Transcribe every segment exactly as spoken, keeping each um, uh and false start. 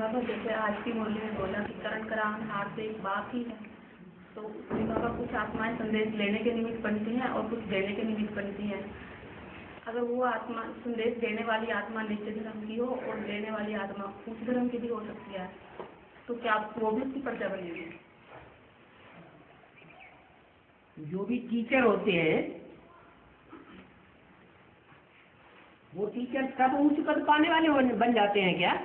बाबा जैसे आज की मुरली में बोला कि करण करान हार से एक बात ही है, तो उसमें बाबा कुछ आत्माएं संदेश लेने के निमित्त बनती हैं और कुछ देने के निमित्त बनती हैं। अगर वो आत्मा संदेश देने वाली आत्मा नीचे धर्म की हो और देने वाली आत्मा उच्च धर्म की भी हो सकती है, तो क्या वो भी उसकी प्रजा बनेगी? जो भी टीचर होते हैं वो टीचर सब उच्च पद पाने वाले बन जाते हैं क्या?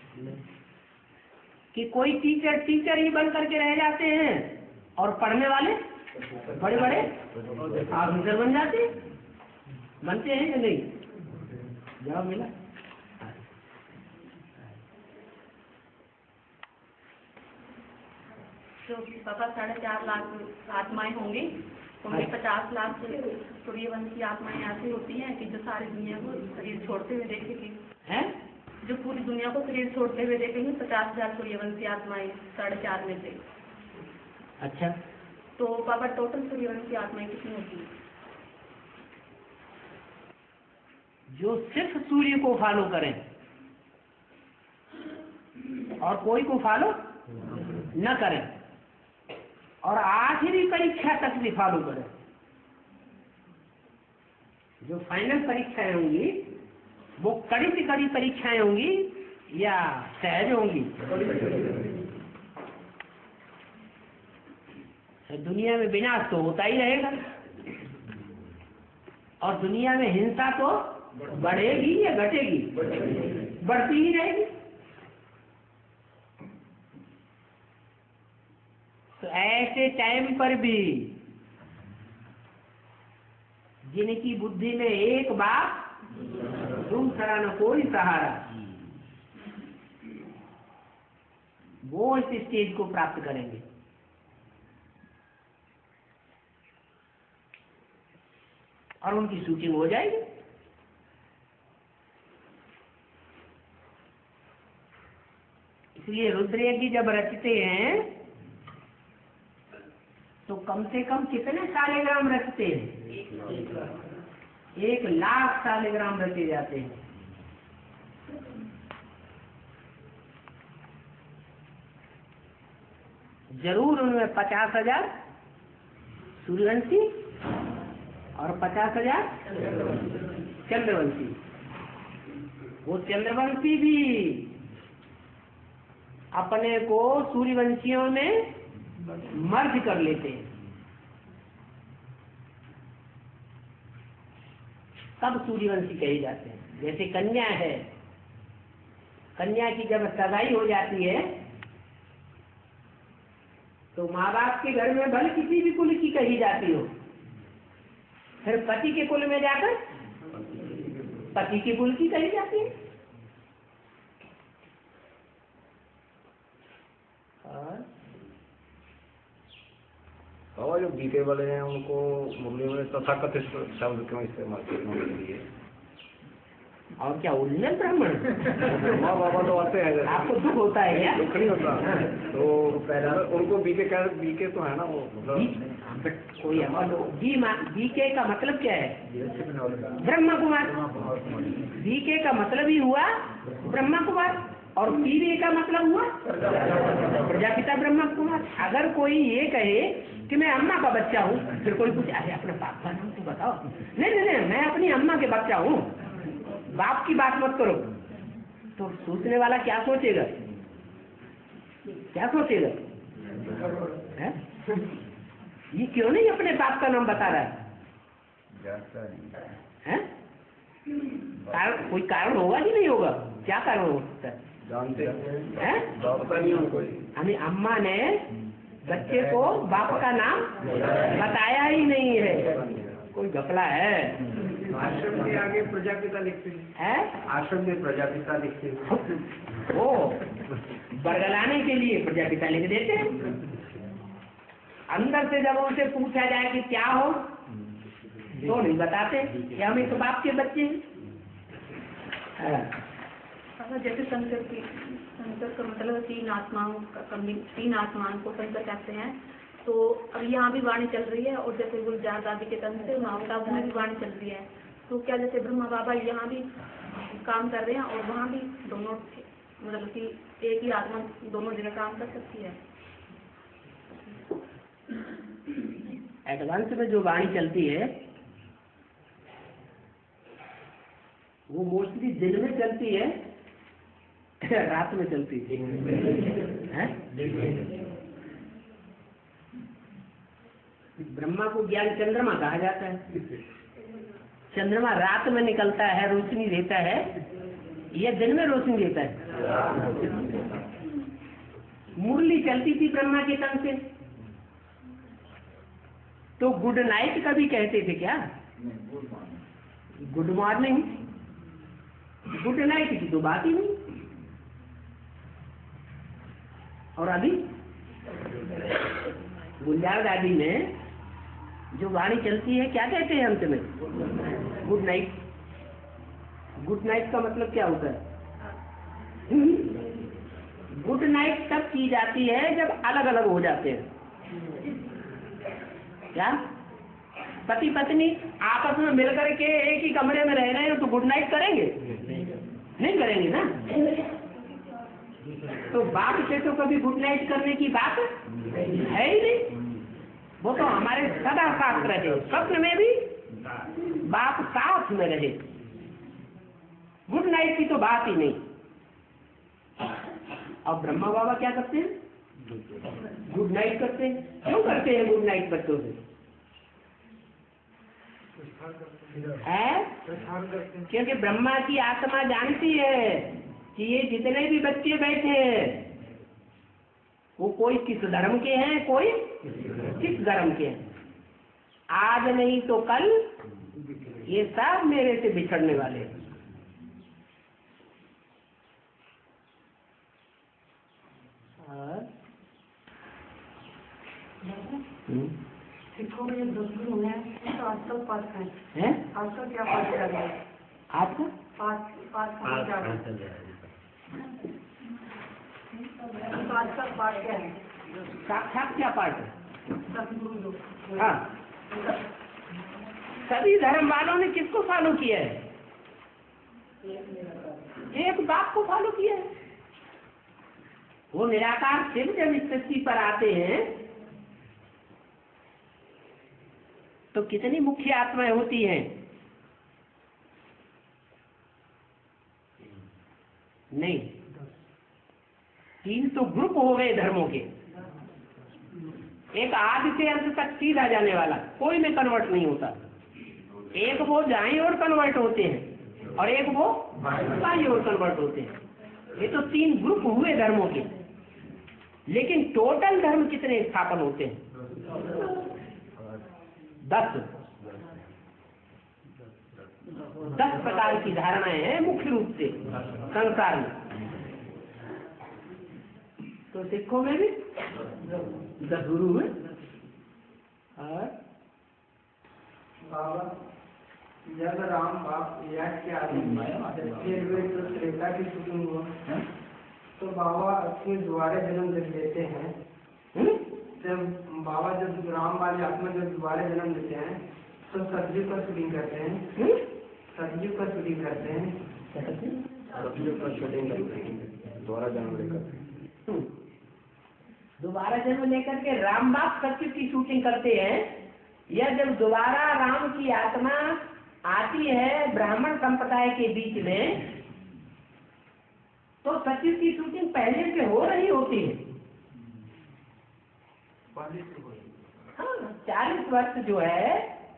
कि कोई टीचर टीचर ही बन करके रह जाते हैं और पढ़ने वाले बड़े बड़े ऑफिसर बन जाते हैं? बनते हैं कि नहीं? जवाब मिला। तो पापा साढ़े चार लाख आत्माएं होंगी, उनमें पचास लाख सूर्यवंशी आत्माएं ऐसी होती हैं कि जो सारी दुनिया को शरीर छोड़ते हुए देखेगी, हैं? जो पूरी दुनिया को शरीर छोड़ते हुए देखेंगे पचास हजार सूर्यवंशी आत्माएं साढ़े चार में से। अच्छा, तो पापा टोटल सूर्यवंशी आत्माएं कितनी होती है? जो सिर्फ सूर्य को फॉलो करें और कोई को फॉलो न करें और आखिरी परीक्षा तक भी फॉलो करें, जो फाइनल परीक्षाएं होंगी वो कड़ी से कड़ी परीक्षाएं होंगी या सहज होंगी? दुनिया में विनाश तो होता ही रहेगा और दुनिया में हिंसा तो बढ़ेगी या घटेगी? बढ़ती ही रहेगी। तो ऐसे टाइम पर भी जिनकी बुद्धि में एक बात दूसरा न कोई सहारा, वो इस स्टेज को प्राप्त करेंगे। और उनकी शूटिंग हो जाएगी। इसलिए रुद्रयज्ञ जब रचते हैं तो कम से कम कितने सालेग्राम रचते हैं? एक लाख सालेग्राम रचे जाते हैं। जरूर उनमें पचास हजार सूर्यवंशी और पचास हजार चंद्रवंशी। वो चंद्रवंशी भी अपने को सूर्यवंशियों में मर्ज कर लेते हैं, तब सूर्यवंशी कहे जाते हैं। जैसे कन्या है, कन्या की जब सगाई हो जाती है तो माँ बाप के घर में भले किसी भी कुल की कही जाती हो, फिर पति के कुल में जाकर पति के कुल की कही जाती है। और जो बीते वाले हैं उनको मुरली में तथाकथित शब्द क्यों इस्तेमाल करने के लिए? और क्या ओरिजिनल ब्राह्मण? माँ बाबा तो आते हैं। आपको दुख होता है क्या? दुख नहीं होता। तो पहले उनको बीके क्या, बीके तो है ना वो मतलब कोई बी बीके का मतलब क्या है? ब्रह्मा कुमार। बीके का मतलब ही हुआ ब्रह्मा कुमार और पीवे का मतलब हुआ प्रजापिता ब्रह्मा कुमार। अगर कोई ये कहे कि मैं अम्मा का बच्चा हूँ, फिर कोई पूछे अरे अपने बाप का नाम तो बताओ। नहीं नहीं नहीं, मैं अपनी अम्मा के बच्चा हूँ, बाप की बात मत करो। तो सोचने वाला क्या सोचेगा? क्या सोचेगा है? ये क्यों नहीं अपने बाप का नाम बता रहा है? है? कारण, कोई कारण होगा कि नहीं होगा? क्या कारण हो सकता है? जानते हैं? नहीं हो कोई। हमें अम्मा ने बच्चे को बाप का नाम बताया ही नहीं है। कोई घपला है? आश्रम के आगे प्रजापिता लिखते हैं? आश्रम में प्रजापिता लिखते हैं। वो बरगलाने के लिए प्रजापिता लिख देते हैं। अंदर से जब उनसे पूछा जाए कि क्या हो तो नहीं बताते कि हम एक बाप के बच्चे हैं। जैसे शंकर की शंकर का मतलब तीन आत्माओं का तीन आत्माओं को शंकर कहते हैं। तो अब यहाँ भी वाणी चल रही है और जैसे गुलजार दादी के तन से माउंट आबू में भी वाणी चल रही है। तो क्या जैसे ब्रह्मा बाबा यहाँ भी काम कर रहे हैं और वहाँ भी दोनों मतलब कि एक ही आत्मा दोनों जगह काम कर सकती है। एडवांस में जो वाणी चलती है वो मोस्टली दिन में चलती है, रात में चलती है। ब्रह्मा को ज्ञान चंद्रमा कहा जाता है। चंद्रमा रात में निकलता है, रोशनी देता है, या दिन में रोशनी देता है। मुरली चलती थी ब्रह्मा के तन से, तो गुड नाइट कभी कहते थे क्या? गुड मॉर्निंग, गुड नाइट की तो बात ही नहीं। और अभी गुलजार दादी में जो वाणी चलती है क्या कहते हैं अंत में? Good night. गुड नाइट का मतलब क्या होता है? गुड नाइट तब की जाती है जब अलग अलग हो जाते हैं। क्या पति पत्नी आपस में मिलकर के एक ही कमरे में रह रहे हैं तो गुड नाइट करेंगे? नहीं करेंगे ना। तो बाप से तो कभी गुड नाइट करने की बात है ही नहीं। वो तो हमारे सदा साथ रहे, स्वप्न में भी बाप साथ में रहे, गुड नाइट की तो बात ही नहीं। अब ब्रह्मा बाबा क्या करते हैं? गुड नाइट करते हैं। क्यों करते हैं गुड नाइट बच्चों से? है क्योंकि ब्रह्मा की आत्मा जानती है कि ये जितने भी बच्चे बैठे हैं वो कोई किस धर्म के हैं, कोई किस धर्म के हैं। आज नहीं तो कल ये सब मेरे से बिछड़ने वाले हैं। सिखों में जो दस गुरु हैं तो आज तक पाठ है, हैं? आज तक क्या पाठ कर रहे हैं? आज का पाठ पाठ कहाँ जा रहे हैं? आज तक पाठ क्या है? साक्षात क्या पाठ है? दस गुरु जो हाँ, सभी धर्म वालों ने किसको फॉलो किया है? एक बाप को फॉलो किया है। वो निराकार शिव जब इस सृष्टि पर आते हैं तो कितनी मुख्य आत्माएं होती हैं? नहीं, तीन तो ग्रुप हो गए धर्मों के। एक आदि से अंत तक सीधा जाने वाला, कोई में कन्वर्ट नहीं होता। एक वो दाईं ओर कन्वर्ट होते हैं और एक वो बाईं ओर कन्वर्ट होते हैं। ये तो तीन ग्रुप हुए धर्मों के। लेकिन टोटल धर्म कितने स्थापन होते हैं? दस दस प्रकार की धारणाएं हैं मुख्य रूप से संसार में। तो सिखों में भी दस गुरु है। और बाबा जब राम बाप याद के आदमी फिर वे तो त्रेता की शूटिंग हुआ तो बाबा अपने दोबारा जन्म जब लेते हैं, जब बाबा जब राम वाली आत्मा जब दोबारा जन्म लेते हैं तो सतयुग का शूटिंग करते हैं। सतयुग का शूटिंग करते हैं सतयुग का शूटिंग करते हैं दोबारा जन्म लेकर। दोबारा जन्म लेकर के राम बाप सतयुग की शूटिंग करते हैं, या जब दोबारा राम की आत्मा आती है ब्राह्मण संप्रदाय के बीच में तो सतयुग की शूटिंग पहले से हो रही होती है। हाँ, चालीस वर्ष जो है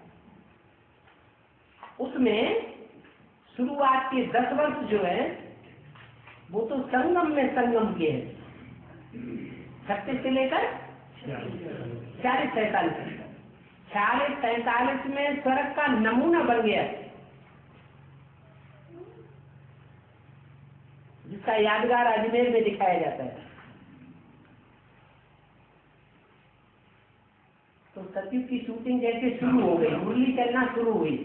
उसमें शुरुआत के दस वर्ष जो है वो तो संगम में संगम के हैं। छत्तीस से लेकर चालीस सैतालीस चालीस सैतालीस में स्वर्ग का नमूना बन गया जिसका यादगार अजमेर में दिखाया जाता है। तो सतयुग की शूटिंग जैसे शुरू हो गई, मुरली चलना शुरू हुई।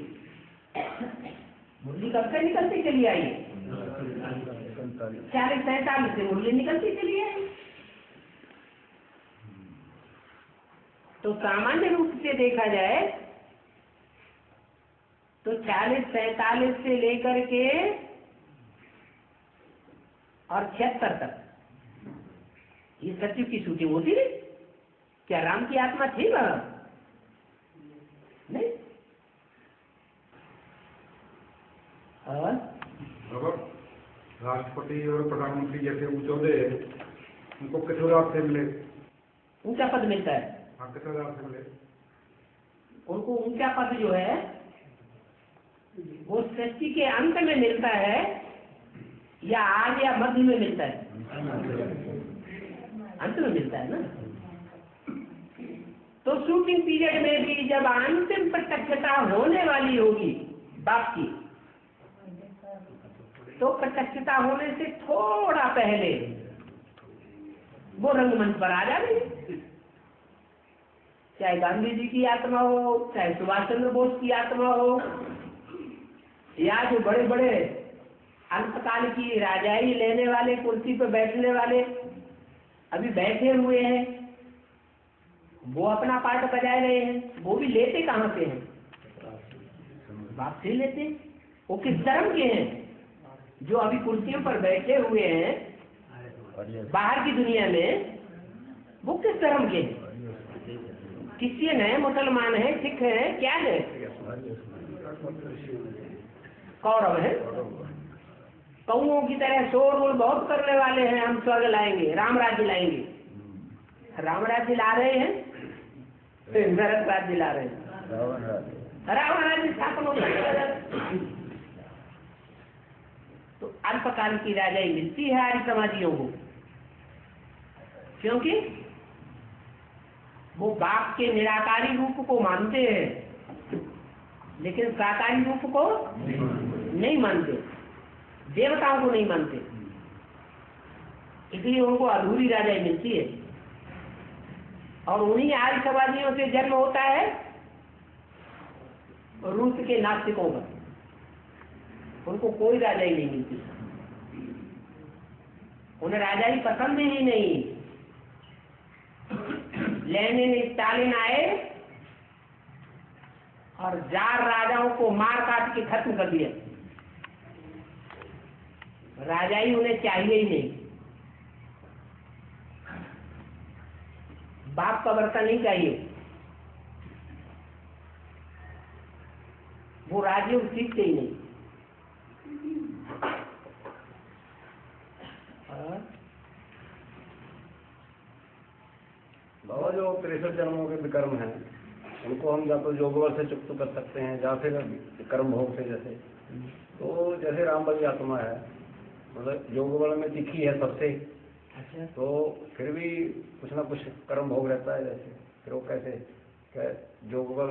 मुरली कब से निकलती चली आई? चालीस सैतालीस से मुरली निकलती चली आई। तो सामान्य रूप से देखा जाए तो चालीस सैतालीस से लेकर के और छिहत्तर तक ये सचिव की शूटिंग होती रही। क्या राम की आत्मा थी वह? नहीं। और राष्ट्रपति और प्रधानमंत्री जैसे ऊंचे ओहदे उनको किस आधार से मिले? ऊंचा पद मिलता है। हाँ, किस आधार से मिले? उनको ऊंचा पद जो है वो सृष्टि के अंत में मिलता है या आग या मध्य में मिलता है? अंत में मिलता है ना। तो शूटिंग पीरियड में भी जब अंतिम प्रत्यक्षता होने वाली होगी बाप की, तो प्रत्यक्षता होने से थोड़ा पहले वो रंगमंच पर आ जाएगी। चाहे गांधी जी की आत्मा हो, चाहे सुभाष चंद्र बोस की आत्मा हो, या जो बड़े बड़े अल्पकाल की राजाई लेने वाले, कुर्सी पर बैठने वाले अभी बैठे हुए हैं, वो अपना पार्ट बजाए रहे हैं। वो भी लेते कहाँ से हैं? बाप से लेते। वो किस धर्म के हैं? जो अभी कुर्सियों पर बैठे हुए हैं बाहर की दुनिया में, वो किस धर्म के हैं? क्रिश्चियन है, मुसलमान है, सिख है, क्या है? कौरव है। कौओं की तरह शोरगुल बहुत करने वाले हैं, हम स्वर्ग लाएंगे, राम राज्य लाएंगे। राम राज्य ला रहे हैं, नरक राज्य ला रहे हैं। रावण राज्य स्थापन हो जाएगा। तो अल्पकाल की राजाई मिलती है आर्य समाजियों को, क्योंकि वो बाप के निराकारी रूप को मानते हैं लेकिन साकारी रूप को नहीं मानते, देवताओं को नहीं मानते, इसलिए उनको अधूरी राजाई मिलती है। और उन्हीं आर्य समाजियों से जन्म होता है रूस के नास्तिकों का। उनको कोई राजाई नहीं मिलती, उन्हें राजाई पसंद ही नहीं। लेनिन स्टालिन आए और जार राजाओं को मार काट के खत्म कर दिया। राजाई उन्हें चाहिए ही नहीं, बाप का बर्तन नहीं चाहिए। वो राज्य सीखते ही नहीं। बाबा जो तिरसठ जन्मों के विकर्म हैं उनको हम या तो योगबल से चुक्त कर सकते हैं या फिर कर्म भोग से। जैसे तो जैसे राम वाली आत्मा है, मतलब योगबल में तीखी है सबसे, अच्छा, तो फिर भी कुछ ना कुछ कर्म भोग रहता है। जैसे फिर वो कैसे क्या योगबल?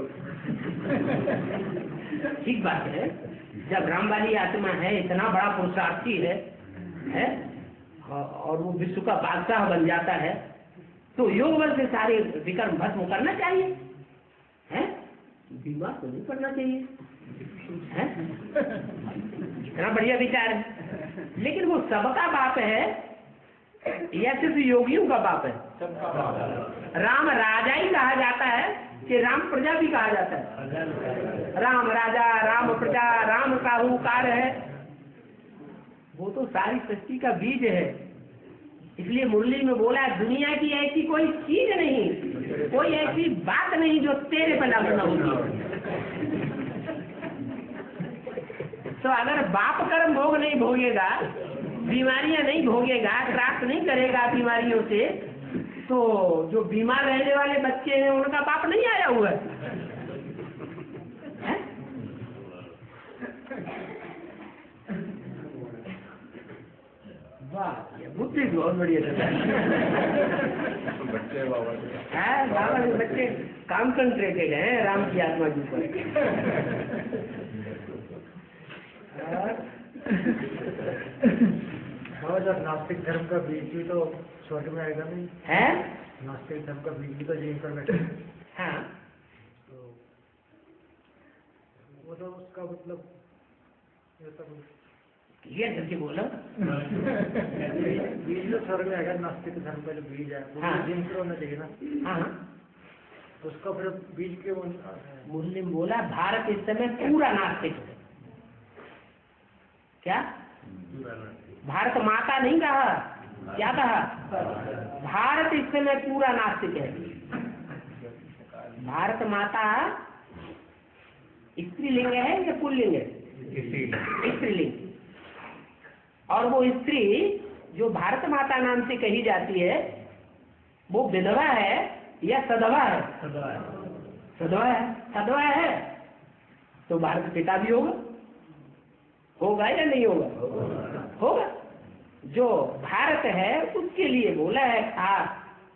ठीक बात है। जब राम वाली आत्मा है, इतना बड़ा पुरुषार्थी है, है और वो विश्व का बादशाह बन जाता है, तो योग बल से सारे विकर्म भस्म करना चाहिए, है? बीमार तो नहीं पड़ना चाहिए, है? इतना बढ़िया विचार है। लेकिन वो सबका बाप है या सिर्फ योगियों का बाप है? राम राजा ही कहा जाता है कि राम प्रजा भी कहा जाता है। राम राजा, राम प्रजा, राम साहूकार है, वो तो सारी सृष्टि का बीज है। इसलिए मुरली में बोला, दुनिया की ऐसी कोई चीज नहीं, कोई ऐसी बात नहीं जो तेरे पर लागू न होगी। तो अगर बाप कर्म भोग नहीं भोगेगा, बीमारियां नहीं भोगेगा, त्रास नहीं करेगा बीमारियों से, तो जो बीमार रहने वाले बच्चे हैं उनका बाप नहीं आया हुआ है। बुद्धि बहुत बढ़िया बच्चे बाबा है। बाबा के बच्चे कॉन्सेंट्रेटेड हैं राम की आत्मा के ऊपर। और जब नास्तिक धर्म का बीज भी तो स्वर्ग में आएगा नहीं है? नास्तिक धर्म का बीज भी तो यहीं पर बैठे। हाँ, तो वो तो उसका मतलब ये सब ये करके बोलो। बीज तो स्वर्ग में आएगा, नास्तिक धर्म का जो बीज है वो हाँ। यहीं पर होना चाहिए ना। हाँ, तो उसका फिर बीज के वो मुस्लिम बोला भारत इस समय पूरा नास्तिक है। क्या? भारत माता नहीं कहा, क्या कहा? भारत इस समय पूरा नास्तिक है। भारत माता स्त्रीलिंग है या पुल्लिंग है? स्त्रीलिंग। और वो स्त्री जो भारत माता नाम से कही जाती है वो विधवा है या सधवा है? सधवा है। सधवा है तो भारत पिता भी होगा, होगा या नहीं होगा? होगा। जो भारत है उसके लिए बोला है खास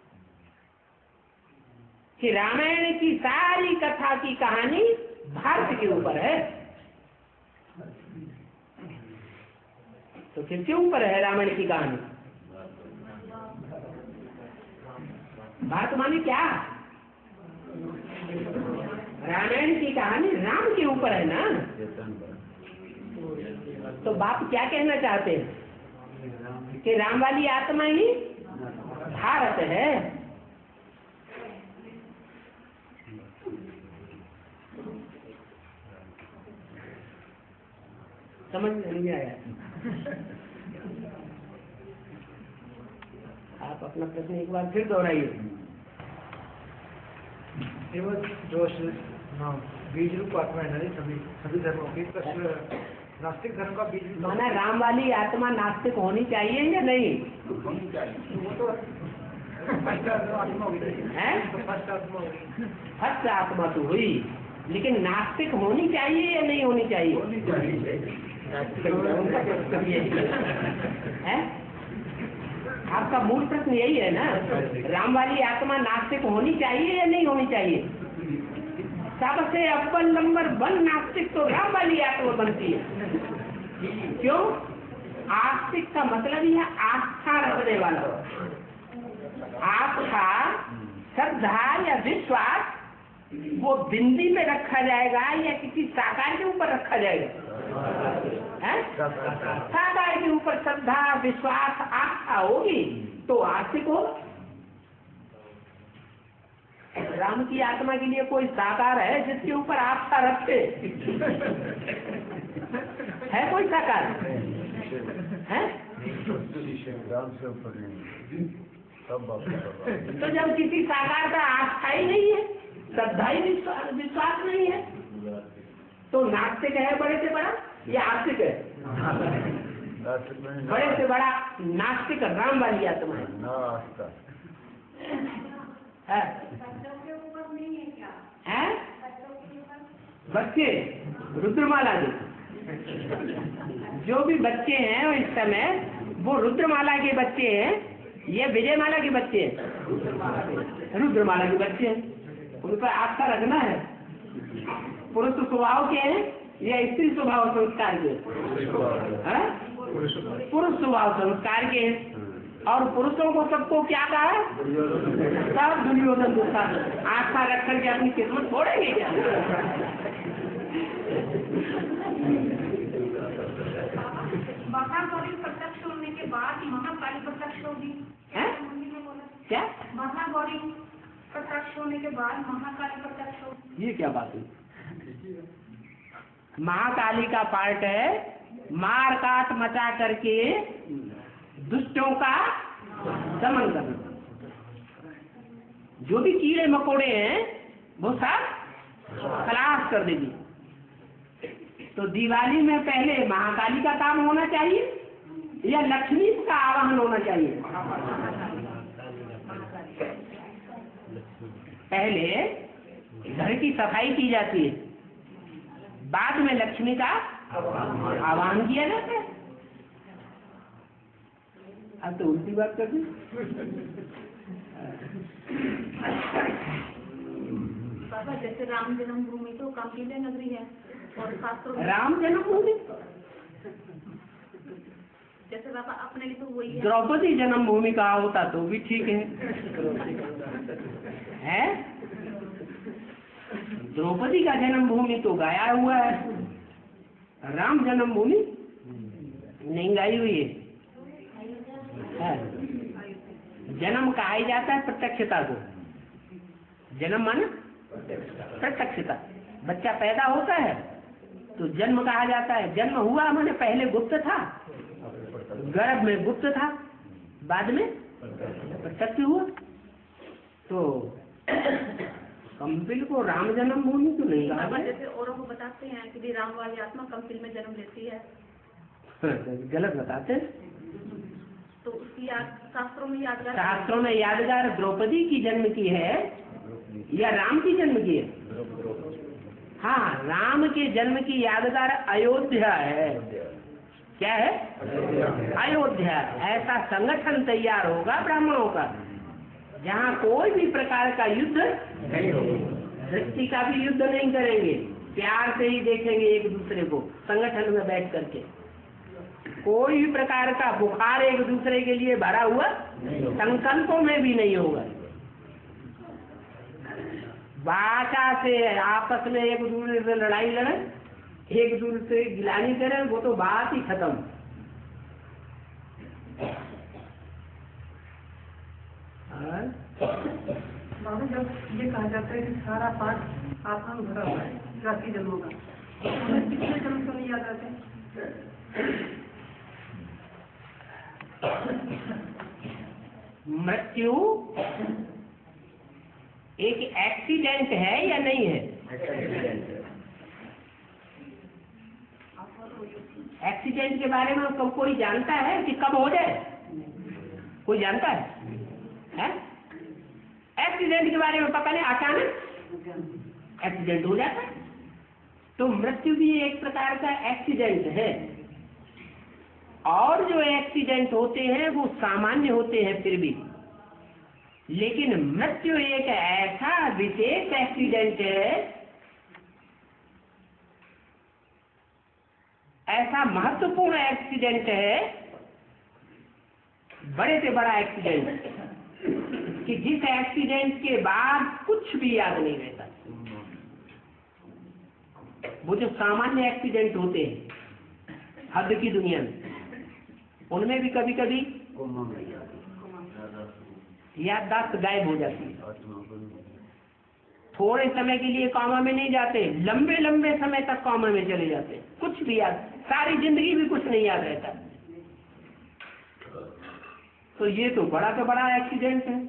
कि रामायण की सारी कथा की कहानी भारत के ऊपर है। तो किसके ऊपर है रामायण की कहानी? भारत माने क्या? रामायण की कहानी राम के ऊपर है ना। तो बाप क्या कहना चाहते हैं कि राम वाली आत्मा ही भारत है। समझ नहीं आया? आप अपना प्रश्न एक बार फिर दोहराइए। जो बीज रूप आत्मा है ना सभी सभी धर्मों की, नास्तिक धर्म का बीज माना राम वाली आत्मा नास्तिक होनी चाहिए या नहीं? वो तो फर्स्ट आत्मा हुई है? फर्स्ट आत्मा हुई। फर्स्ट आत्मा तो हुई, लेकिन नास्तिक होनी चाहिए या नहीं होनी चाहिए? होनी चाहिए। उनका प्रश्न यही है। आपका मूल प्रश्न यही है ना, राम वाली आत्मा नास्तिक होनी चाहिए या नहीं होनी चाहिए? सबसे अव्वल नंबर वन नास्तिक तो राम वाली आत्मा बनती है। क्यों? आस्तिक का मतलब ही है आस्था रखने वाला। आस्था, श्रद्धा या विश्वास वो बिंदी में रखा जाएगा या किसी साकार के ऊपर रखा जाएगा? साकार के ऊपर श्रद्धा, विश्वास, आस्था होगी तो आस्तिक होगा। राम की आत्मा के लिए कोई साकार है जिसके ऊपर आस्था रखे? है कोई साकार? है? तो जब किसी साकार का आस्था ही नहीं है, श्रद्धा ही विश्वास, विश्वास नहीं है, तो नास्तिक है बड़े से बड़ा या आस्तिक है? बड़े से बड़ा नास्तिक राम वाली आत्मा है। है? बच्चे रुद्रमाला जी, जो भी बच्चे हैं इस समय वो रुद्रमाला के बच्चे हैं, ये विजयमाला के बच्चे हैं। रुद्रमाला के बच्चे हैं, उन पर आस्था रखना है। पुरुष स्वभाव के हैं या स्त्री स्वभाव संस्कार के? पुरुष स्वभाव संस्कार के हैं। और पुरुषों को सबको क्या कहा? सब दुर्योधन गुस्सा आस्था रख करके अपनी किस्मत छोड़ेंगे क्या? महाकाली प्रत्यक्ष होने के बाद महाकाली प्रत्यक्ष होगी क्या? महागौरी प्रत्यक्ष होने के बाद महाकाली प्रत्यक्ष होगी। ये क्या बात है? महाकाली का पार्ट है मार काट मचा करके दुष्टों का दमन करना। जो भी कीड़े मकोड़े हैं वो सब खलास कर देगी। तो दिवाली में पहले महाकाली का काम होना चाहिए या लक्ष्मी का आवाहन होना चाहिए? पहले घर की सफाई की जाती है, बाद में लक्ष्मी का आवाहन किया जाता है। अब तो उल्टी बात कर दी। बाबा जैसे राम जन्मभूमि तो कांकेर नगरी है और शास्त्रों राम जन्मभूमि जैसे बाबा अपने लिए तो वही है। द्रौपदी जन्मभूमि कहा होता तो भी ठीक है। है? द्रौपदी का जन्मभूमि तो गाया हुआ है, राम जन्मभूमि नहीं गाई हुई है। है? जन्म कहा ही जाता है प्रत्यक्षता को। जन्म माने प्रत्यक्षता। बच्चा पैदा होता है तो जन्म कहा जाता है। जन्म हुआ मैंने पहले गुप्त था, गर्भ में गुप्त था, बाद में प्रत्यक्ष हुआ। तो कंपिल को राम जन्म भूमि क्यों नहीं कहा? जैसे औरों को बताते हैं कि राम वाली आत्मा कंपिल में जन्म लेती है, गलत बताते। तो उसकी याद शास्त्रों में यादगार शास्त्रों में यादगार द्रौपदी की जन्म की है या राम की जन्म की है? हाँ, राम के जन्म की यादगार अयोध्या है। क्या है? अयोध्या। ऐसा संगठन तैयार होगा ब्राह्मणों का जहाँ कोई भी प्रकार का युद्ध नहीं होगा, दृष्टि का भी युद्ध नहीं करेंगे, प्यार से ही देखेंगे एक दूसरे को संगठन में बैठ करके। कोई भी प्रकार का बुखार एक दूसरे के लिए भरा हुआ संकल्पों में भी नहीं होगा। बाचा से आपस में एक दूसरे से लड़ाई लड़े, एक दूसरे से गिलानी करें, वो तो बात ही खत्म। बाबू जब ये कहा जाता है कि सारा पाठ आत्मा में भरा हुआ है जाति जन्मों का, तो हमें पिछले जन्म तो नहीं याद आते? मृत्यु एक एक्सीडेंट है या नहीं है? एक्सीडेंट के बारे में को, कोई जानता है कि कब हो जाए? कोई जानता है? है? एक्सीडेंट के बारे में पता नहीं, अचानक एक्सीडेंट हो जाता है। तो मृत्यु भी एक प्रकार का एक्सीडेंट है। और जो एक्सीडेंट होते हैं वो सामान्य होते हैं फिर भी, लेकिन मृत्यु एक ऐसा विशेष एक्सीडेंट है, ऐसा महत्वपूर्ण एक्सीडेंट है, बड़े से बड़ा एक्सीडेंट, कि जिस एक्सीडेंट के बाद कुछ भी याद नहीं रहता। वो जो सामान्य एक्सीडेंट होते हैं हद की दुनिया में, उनमें भी कभी कभी याददाश्त गायब हो जाती है। थोड़े समय के लिए कॉमा में नहीं जाते, लंबे लंबे समय तक कॉमा में चले जाते, कुछ भी याद, सारी जिंदगी भी कुछ नहीं याद रहता। तो ये तो बड़ा से बड़ा एक्सीडेंट है।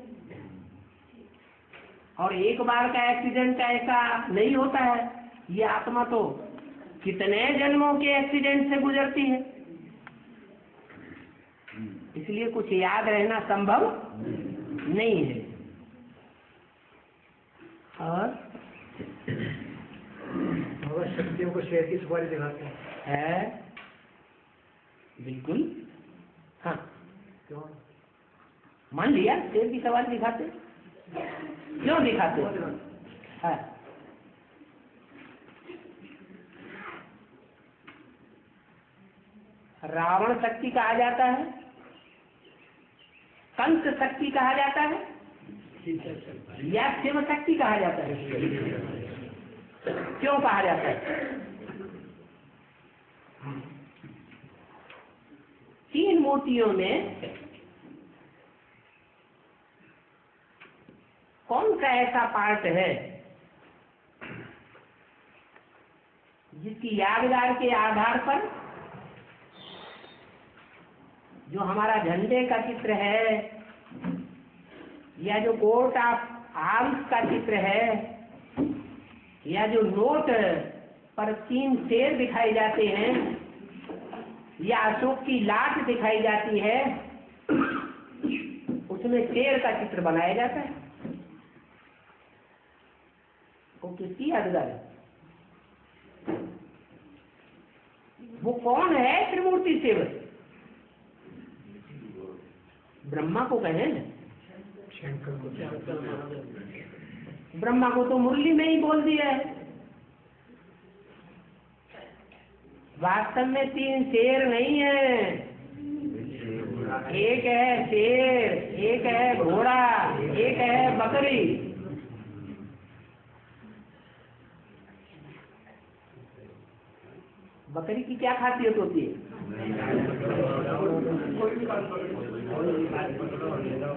और एक बार का एक्सीडेंट ऐसा नहीं होता है, ये आत्मा तो कितने जन्मों के एक्सीडेंट से गुजरती है, इसलिए कुछ याद रहना संभव नहीं है। और शक्तियों को शेर की सवारी दिखाते हैं, है बिल्कुल। हाँ, क्यों? मान लिया शेर की सवारी दिखाते, क्यों दिखाते? हाँ, रावण शक्ति कहा जाता है, कंस शक्ति कहा जाता है, या शिव शक्ति कहा जाता है? क्यों कहा जाता है? तीन मूर्तियों में कौन सा ऐसा पार्ट है जिसकी यादगार के आधार पर, जो हमारा झंडे का चित्र है या जो कोर्ट ऑफ आर्म्स का चित्र है या जो नोट पर तीन शेर दिखाए जाते हैं या अशोक की लाट दिखाई जाती है, उसमें शेर का चित्र बनाया जाता है। वो किसकी यादगार है? वो कौन है त्रिमूर्ति सेवक? ब्रह्मा को कहे न, ब्रह्मा को तो मुरली में ही बोल दिया है। वास्तव में तीन शेर नहीं है, एक है शेर, एक है घोड़ा, एक है बकरी। बकरी की क्या खासियत होती है?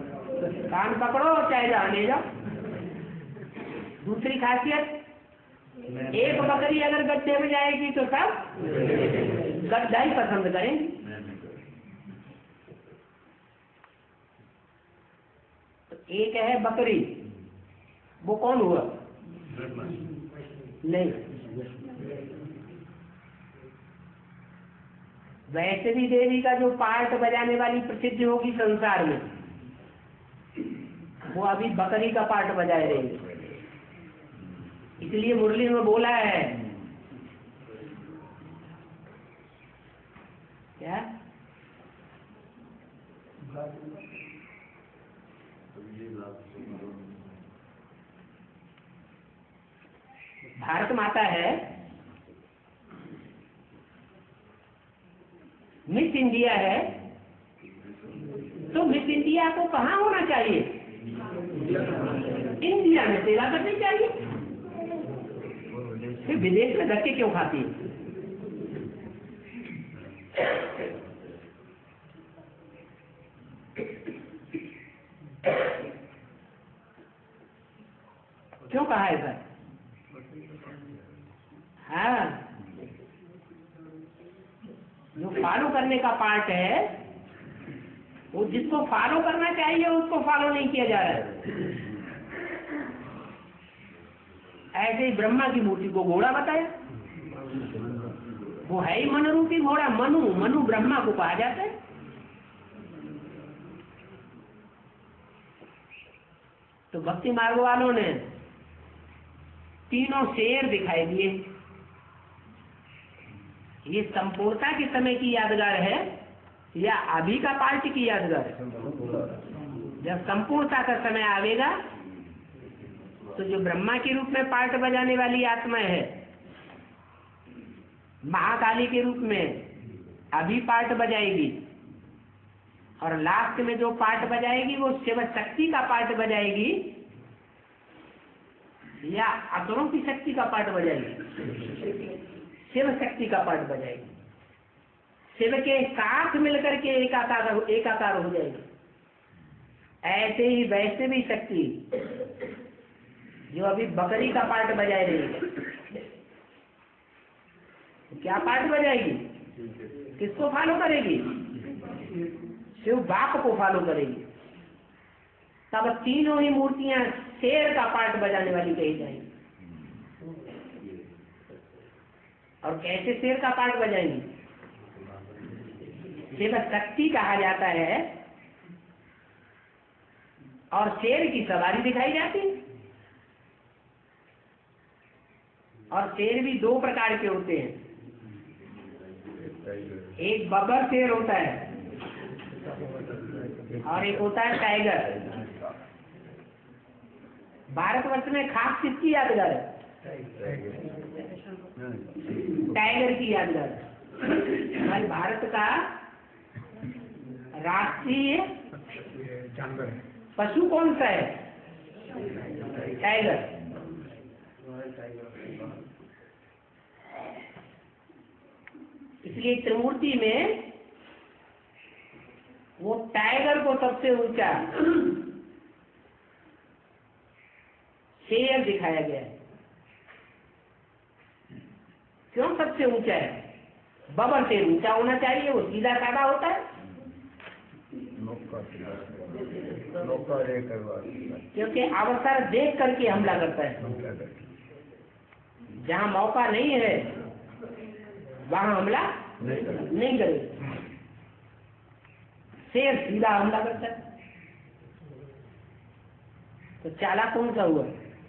कान पकड़ो चाहे जहाँ ले जाओ। दूसरी खासियत एक बकरी अगर गड्ढे में जाएगी तो सब गड्ढा ही पसंद करेंगे। तो एक है बकरी, वो कौन हुआ? नहीं, वैष्णवी देवी का जो पार्ट बजाने वाली प्रसिद्ध होगी संसार में, वो अभी बकरी का पार्ट बजाए रहेंगे। इसलिए मुरली में बोला है क्या, भारत माता है, मिस इंडिया है, तो मिस इंडिया को कहाँ होना चाहिए? इंडिया में सेवा करनी चाहिए। फिर विदेश में धक्के क्यों खाती है? क्यों कहा है सर? हाँ, जो फॉलो करने का पार्ट है, वो जिसको फॉलो करना चाहिए उसको फॉलो नहीं किया जा रहा है। ऐसे ही ब्रह्मा की मूर्ति को घोड़ा बताया, वो है ही मन रूपी घोड़ा। मनु मनु ब्रह्मा को कहा जाता है। तो भक्ति मार्ग वालों ने तीनों शेर दिखाई दिए। ये संपूर्णता के समय की यादगार है या अभी का पार्टी की यादगार है? जब संपूर्णता का समय आवेगा तो जो ब्रह्मा के रूप में पार्ट बजाने वाली आत्मा है, महाकाली के रूप में अभी पार्ट बजाएगी, और लास्ट में जो पार्ट बजाएगी वो शिव शक्ति का पार्ट बजाएगी या असुरों की शक्ति का पार्ट बजाएगी? शिव शक्ति का पार्ट बजाएगी। शिव के साथ मिलकर के एकाकार एकाकार हो जाएगी। ऐसे ही वैष्णवी शक्ति जो अभी बकरी का पार्ट बजाए रही है, तो क्या पार्ट बजाएगी? किसको फॉलो करेगी? शिव बाप को फॉलो करेगी। तब तीनों ही मूर्तियां शेर का पार्ट बजाने वाली कही जाएंगी। और कैसे शेर का पार्ट बजाएंगी? शिव शक्ति कहा जाता है और शेर की सवारी दिखाई जाती है। और शेर भी दो प्रकार के होते हैं, एक बबर शेर होता है और एक होता है टाइगर। भारतवर्ष में खास किसकी यादगार है? टाइगर की यादगार। हमारे भारत का राष्ट्रीय जानवर है। पशु कौन सा है? टाइगर। इसलिए त्रिमूर्ति में वो टाइगर को सबसे ऊंचा शेर दिखाया गया है। क्यों सबसे ऊंचा है? बबर शेर ऊंचा होना चाहिए, वो सीधा साधा होता है। क्योंकि अवसर देख करके हमला करता है। जहाँ मौका नहीं है वहाँ हमला नहीं करेगा। शेर सीधा हमला करता है। तो चालाक कौन सा हुआ?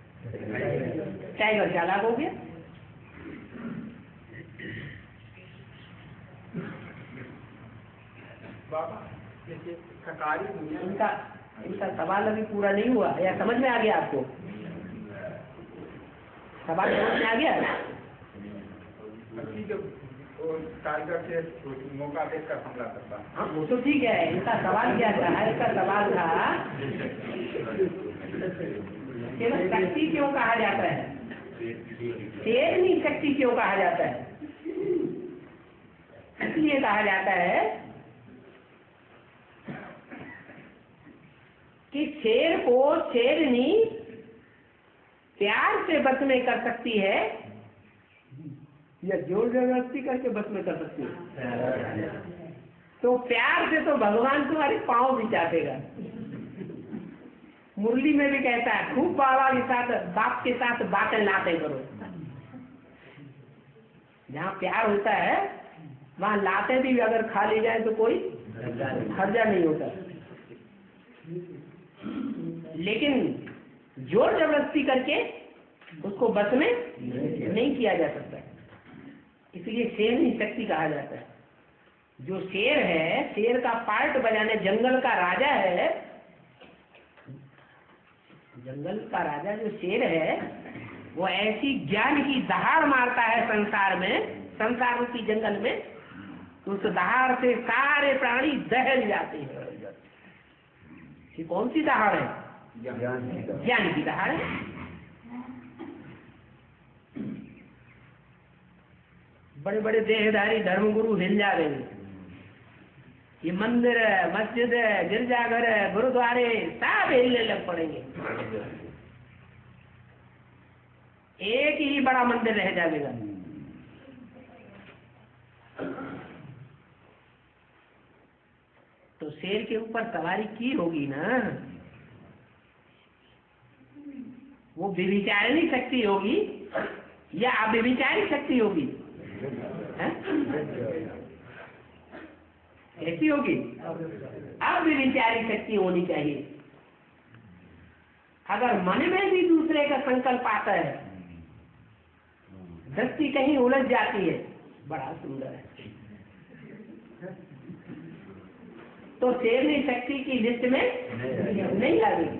टाइगर चालाक हो गया। बाबा जैसे सरकारी दुनिया में इनका इनका सवाल अभी पूरा नहीं हुआ या समझ में आ गया आपको? सवाल समझ में आ गया? अभी जब वो टाइगर से मौका देखकर हमला करता है। हाँ, वो तो ठीक है। इनका सवाल क्या था? इसका सवाल था केवल शक्ति क्यों कहा जाता है? शेर नहीं, शक्ति क्यों कहा जाता है? इसलिए कहा जाता है कि शेर को शेरनी प्यार से बस में कर सकती है या जोर जबरदस्ती करके बस में कर सकती है? तो प्यार से तो भगवान तुम्हारे पाँव भी चाटेगा। मुरली में भी कहता है खूब बाबा के साथ बाप के साथ बातें लाते करो। जहाँ प्यार होता है वहाँ लाते भी अगर खा ली जाए तो कोई हर्जा नहीं होता, लेकिन जोर जबरदस्ती करके उसको बस में नहीं किया जा सकता। इसलिए शेरनी शक्ति कहा जाता है। जो शेर है, शेर का पार्ट बजाने, जंगल का राजा है, जंगल का राजा जो शेर है वो ऐसी ज्ञान की दहाड़ मारता है संसार में, संसार की जंगल में, तो उस दहाड़ से सारे प्राणी दहल जाते हैं। ये कौन सी दहाड़ है? ज्ञान की दहाड़ है। बड़े बड़े देहधारी धर्मगुरु हिल जा रहे हैं। ये मंदिर है, मस्जिद है, गिरजाघर है, गुरुद्वारे सब हिलने लग पड़ेंगे। एक ही बड़ा मंदिर रह जाएगा। तो शेर के ऊपर सवारी की होगी ना, वो व्यभिचारिणी शक्ति होगी या अव्यभिचारी शक्ति होगी? कैसी होगी? अव्यभिचारी शक्ति होनी चाहिए। अगर मन में भी दूसरे का संकल्प आता है, दृष्टि कहीं उलझ जाती है, बड़ा सुंदर है, तो शेरनी शक्ति की लिस्ट में नहीं लगेगी।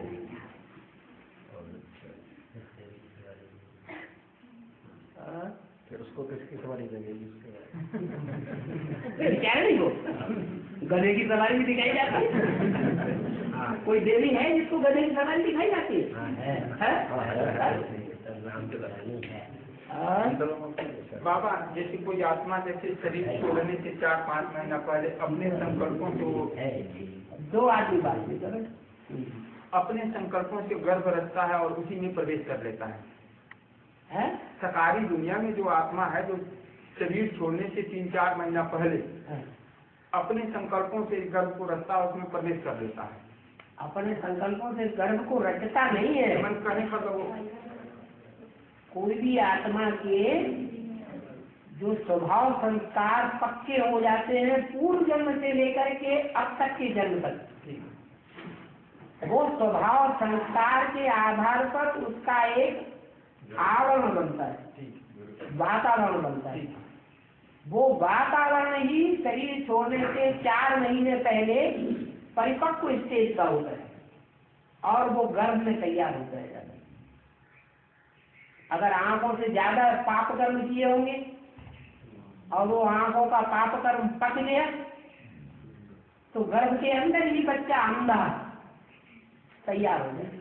फिर उसको किसकी सवारी देंगे? नहीं हो गधे की सवारी भी दिखाई जाती है। कोई देवी है जिसको गधे की सवारी दिखाई जाती है? बाबा, जैसे कोई आत्मा जैसे शरीर छोड़ने से चार पाँच महीना पहले अपने संकल्पों को, दो आदमी बात नहीं करो, अपने संकल्पों से गर्भ रचता है और उसी में प्रवेश कर लेता है। है? सकारी दुनिया में जो आत्मा है, जो शरीर छोड़ने से तीन चार महीना पहले है? अपने संकल्पों से गर्भ को रचता है, उसमें प्रवेश कर लेता है। अपने संकल्पों से गर्भ को रचता नहीं है। मन कहने पर वो कोई भी आत्मा के जो स्वभाव संस्कार पक्के हो जाते हैं पूर्व जन्म से लेकर के अब तक के जन्म तक, वो स्वभाव संस्कार के आधार पर उसका एक आवरण बनता है, वातावरण बनता है। वो वातावरण ही शरीर छोड़ने से चार महीने पहले परिपक्व स्टेज का होता है और वो गर्भ में तैयार होता है। अगर आंखों से ज्यादा पाप कर्म किए होंगे और वो आंखों का पाप कर्म पक गया तो गर्भ के अंदर ही बच्चा अंधा तैयार हो जाए।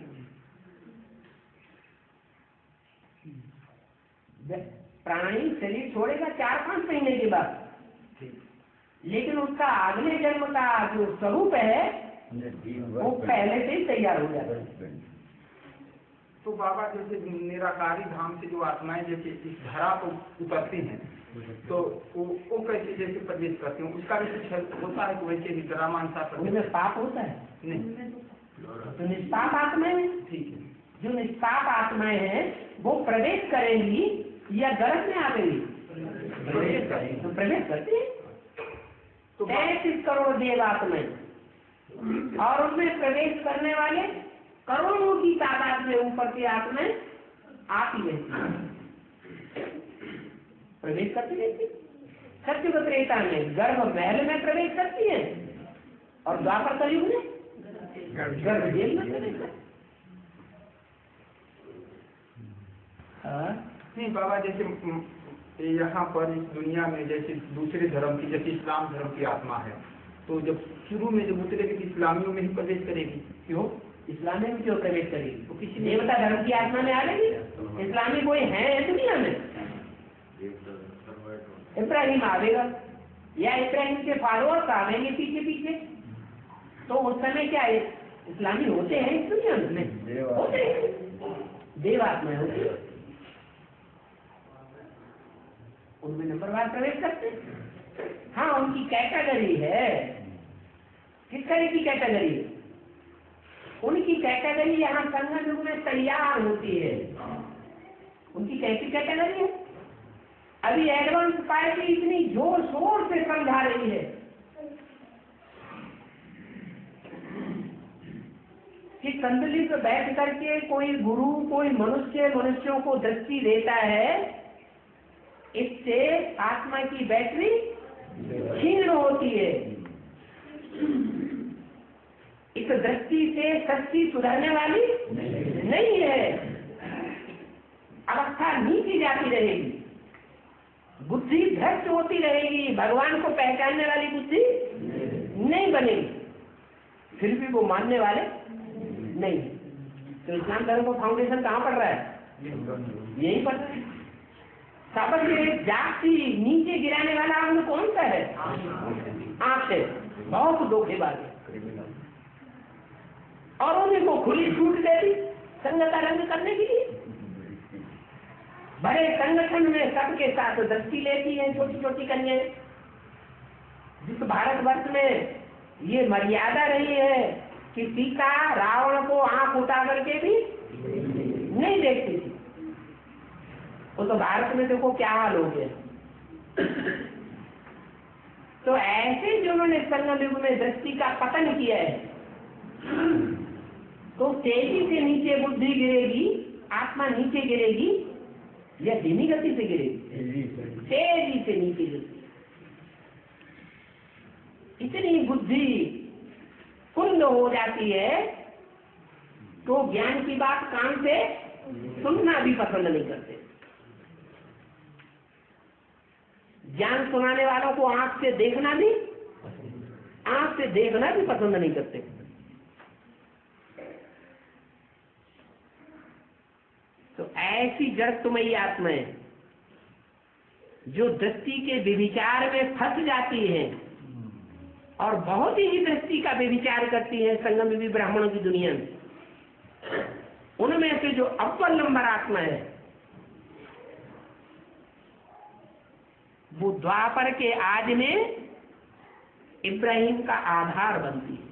प्राणी शरीर छोड़ेगा चार पांच महीने के बाद, लेकिन उसका अगले जन्म का जो स्वरूप है वो पहले से ही तैयार हो जाता है। तो बाबा, जैसे निराकारी धाम से जो आत्माएं जैसे इस धरा को उतरती हैं, तो वो, वो कैसे जैसे प्रवेश करती हैं, उसका भी कुछ होता है? तो वैसे ही ड्रामानुसार उनमें पाप होता है नहीं? तो निष्पाप आत्माएं, ठीक है, जो निष्पाप आत्माएं हैं वो प्रवेश करेंगी या गर्भ में आ गई प्रवेश करेंगी। तो प्रवेश करती है। तो तैतीस करोड़ देव आत्माएं और उनमें प्रवेश करने वाले करोड़ों की तादाद में ऊपर की आत्माएं आती रहती प्रवेश करती रहती। सत्युग त्रेता में गर्भ महल में प्रवेश करती है और द्वापर कलयुग में गर्भ जेल में प्रवेश करती। नहीं बाबा, जैसे यहाँ पर इस दुनिया में जैसे दूसरे धर्म की, जैसे इस्लाम धर्म की आत्मा है, तो जब शुरू में जब उतरेगी तो इस्लामियों में ही प्रवेश करेगी। क्यों? इस्लामी में क्यों प्रवेश करेगी? तो किसी देवता धर्म की आत्मा में आ गई। इस्लामी कोई है दुनिया में? इब्राहिम आवेगा या इब्राहिम के फॉलोअर्स आवेंगे पीछे पीछे, तो उस समय क्या है इस्लामी होते हैं इस दुनिया में? होते हैं। देवात्माएं होती है, उनमें नंबरवार प्रवेश करते हैं। हाँ, उनकी कैटेगरी है। किस तरह की कैटेगरी है? उनकी कैटेगरी यहाँ संगम युग में तैयार होती है। उनकी कैसी कैटेगरी है? अभी एडवांस पार्टी इतनी जोर शोर से समझा रही है कि कंदली पे बैठ करके कोई गुरु, कोई मनुष्य मनुष्यों को दृष्टि देता है, इससे आत्मा की बैटरी क्षीण होती है। इस दृष्टि से सृष्टि सुधरने वाली नहीं है, अवस्था नीचे जाती रहेगी, बुद्धि भ्रष्ट होती रहेगी, भगवान को पहचानने वाली बुद्धि नहीं बनेगी, फिर भी वो मानने वाले नहीं। तो इस्लाम धर्म को फाउंडेशन कहाँ पड़ रहा है? यही पड़ रहा है। सबसे जाति नीचे गिराने वाला अंग कौन सा है? आंख से। बहुत धोखेबाज है और उन्हीं को खुली छूट देती संघ का रंग करने के लिए। बड़े संगठन में सबके साथ दृष्टि लेती है छोटी छोटी कन्याएं। जिस भारतवर्ष में ये मर्यादा रही है कि सीता रावण को आंख उठा करके भी नहीं देखती थी, वो तो भारत में देखो क्या हाल हो गया। तो ऐसे जिन्होंने संगम युग में दृष्टि का पतन किया है, तो तेजी से नीचे बुद्धि गिरेगी, आत्मा नीचे गिरेगी या धीमी गति से गिरेगी? तेजी से नीचे गिरेगी। इतनी बुद्धि कुंद हो जाती है तो ज्ञान की बात कान से सुनना भी पसंद नहीं करते। ज्ञान सुनाने वालों को आंख से देखना भी आंख से देखना भी पसंद नहीं करते। तो ऐसी जड़त्वमयी आत्माएं जो दृष्टि के व्यभिचार में फंस जाती हैं और बहुत ही दृष्टि का व्यभिचार करती है संगम युगी ब्राह्मणों की दुनिया में, उनमें से जो अव्वल नंबर आत्मा है वो द्वापर के आज में इब्राहिम का आधार बनती है।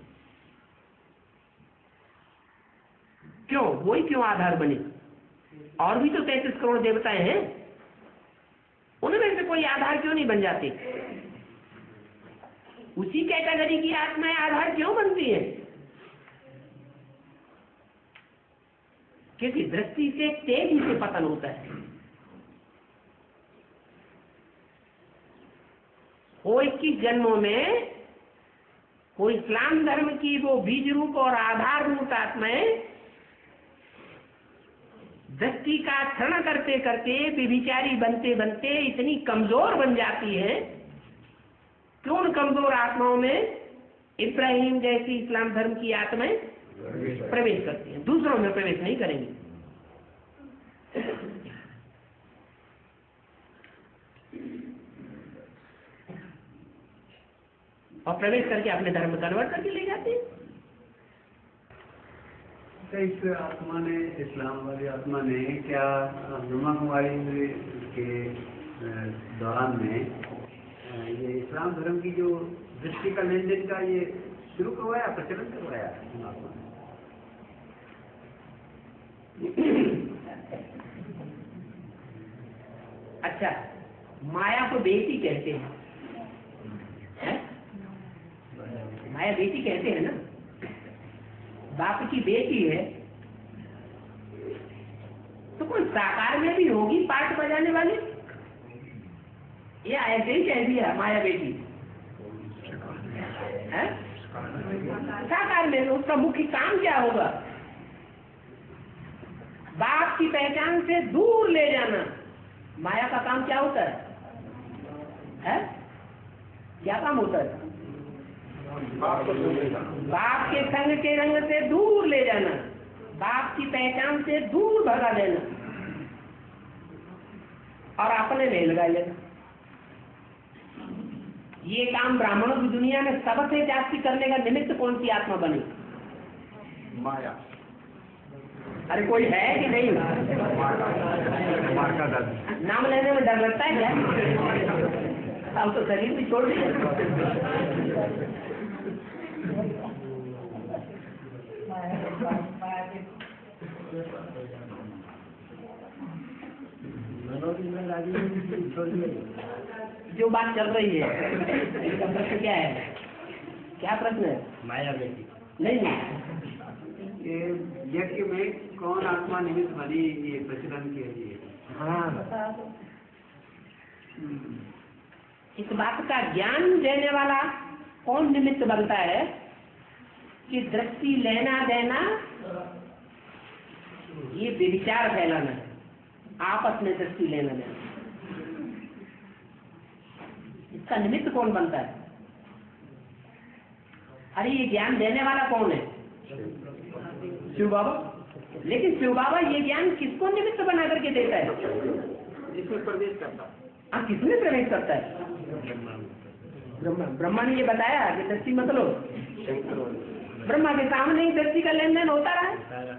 क्यों? वही क्यों आधार बने? और भी तो तैंतीस करोड़ देवताएं हैं, उनमें से कोई आधार क्यों नहीं बन जाती? उसी कैटेगरी की आत्माएं आधार क्यों बनती है? क्योंकि दृष्टि से तेजी से पतन होता है। वो इक्कीस जन्मों में वो इस्लाम धर्म की वो बीज रूप और आधार रूप आत्माएं दृष्टि का क्षरण करते करते व्यभिचारी बनते बनते इतनी कमजोर बन जाती है कि उन कमजोर आत्माओं में इब्राहिम जैसी इस्लाम धर्म की आत्माएं प्रवेश करती हैं, दूसरों में प्रवेश नहीं करेंगी। और प्रवेश करके अपने धर्म में कन्वर्ट करके ले जाते हैं। इस आत्मा ने, इस्लाम वाली आत्मा ने क्या ब्रह्मा कुमारी के दौरान में ये इस्लाम धर्म की जो दृष्टि का लेन देन का ये शुरू करवाया, प्रचलन करवाया आत्मा ने? अच्छा, माया को बेटी कहते हैं, है? माया बेटी कहते हैं ना। बाप की बेटी है तो कोई साकार में भी होगी पाठ बजाने वाली, या ऐसे ही कह दिया माया बेटी है? साकार में उसका मुख्य काम क्या होगा? बाप की पहचान से दूर ले जाना। माया का काम क्या होता है? है? क्या काम होता है? बाप के संग के रंग से दूर ले जाना, बाप की पहचान से दूर भगा देना और अपने में लगा लेना। ये काम ब्राह्मणों की दुनिया में सबसे जास्ती करने का निमित्त कौन सी आत्मा बनी? माया। अरे कोई है कि नहीं? नाम लेने में डर लगता है क्या? अब तो शरीर भी छोड़ दिया। जो बात चल रही है इसका प्रश्न क्या है? क्या प्रश्न है? माया व्यक्ति नहीं नहीं ये यज्ञ में कौन आत्मा निमित्त बनी ये प्रचलन के लिए? हाँ, इस बात का ज्ञान देने वाला कौन निमित्त बनता है कि दृष्टि लेना देना ये विचार फैलाना है, आपस में दृष्टि लेना देना, इसका निमित्त कौन बनता है? अरे ये ज्ञान देने वाला कौन है? शिव बाबा। लेकिन शिव बाबा ये ज्ञान किसको निमित्त बना करके देता है? जिसमें प्रवेश करता हाँ, किसमें प्रवेश करता है? ब्रह्मा। ब्रह्मा ने ये बताया कि दृष्टि मतलब ब्रह्मा के सामने ही दृष्टि का लेन देन होता रहा है।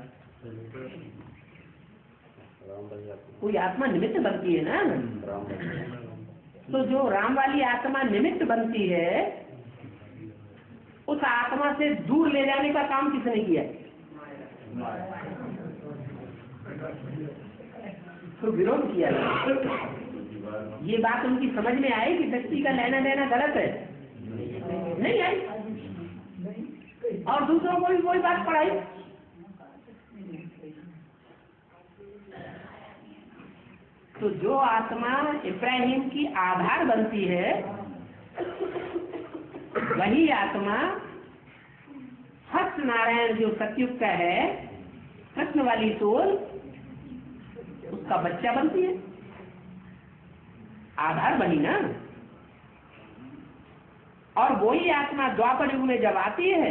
कोई आत्मा निमित्त बनती है ना, तो जो राम वाली आत्मा निमित्त बनती है उस आत्मा से दूर ले जाने का काम किसने किया? तो विरोध किया। ये बात उनकी समझ में आई कि दृष्टि का लेना देना गलत है? नहीं आई। और दूसरों को भी वही बात पढ़ाई। तो जो आत्मा इब्राहिम की आधार बनती है वही आत्मा हस्त नारायण जो सतयुग का है, कृष्ण वाली सोल, उसका बच्चा बनती है, आधार बनी ना। और वही आत्मा द्वापर युग में जब आती है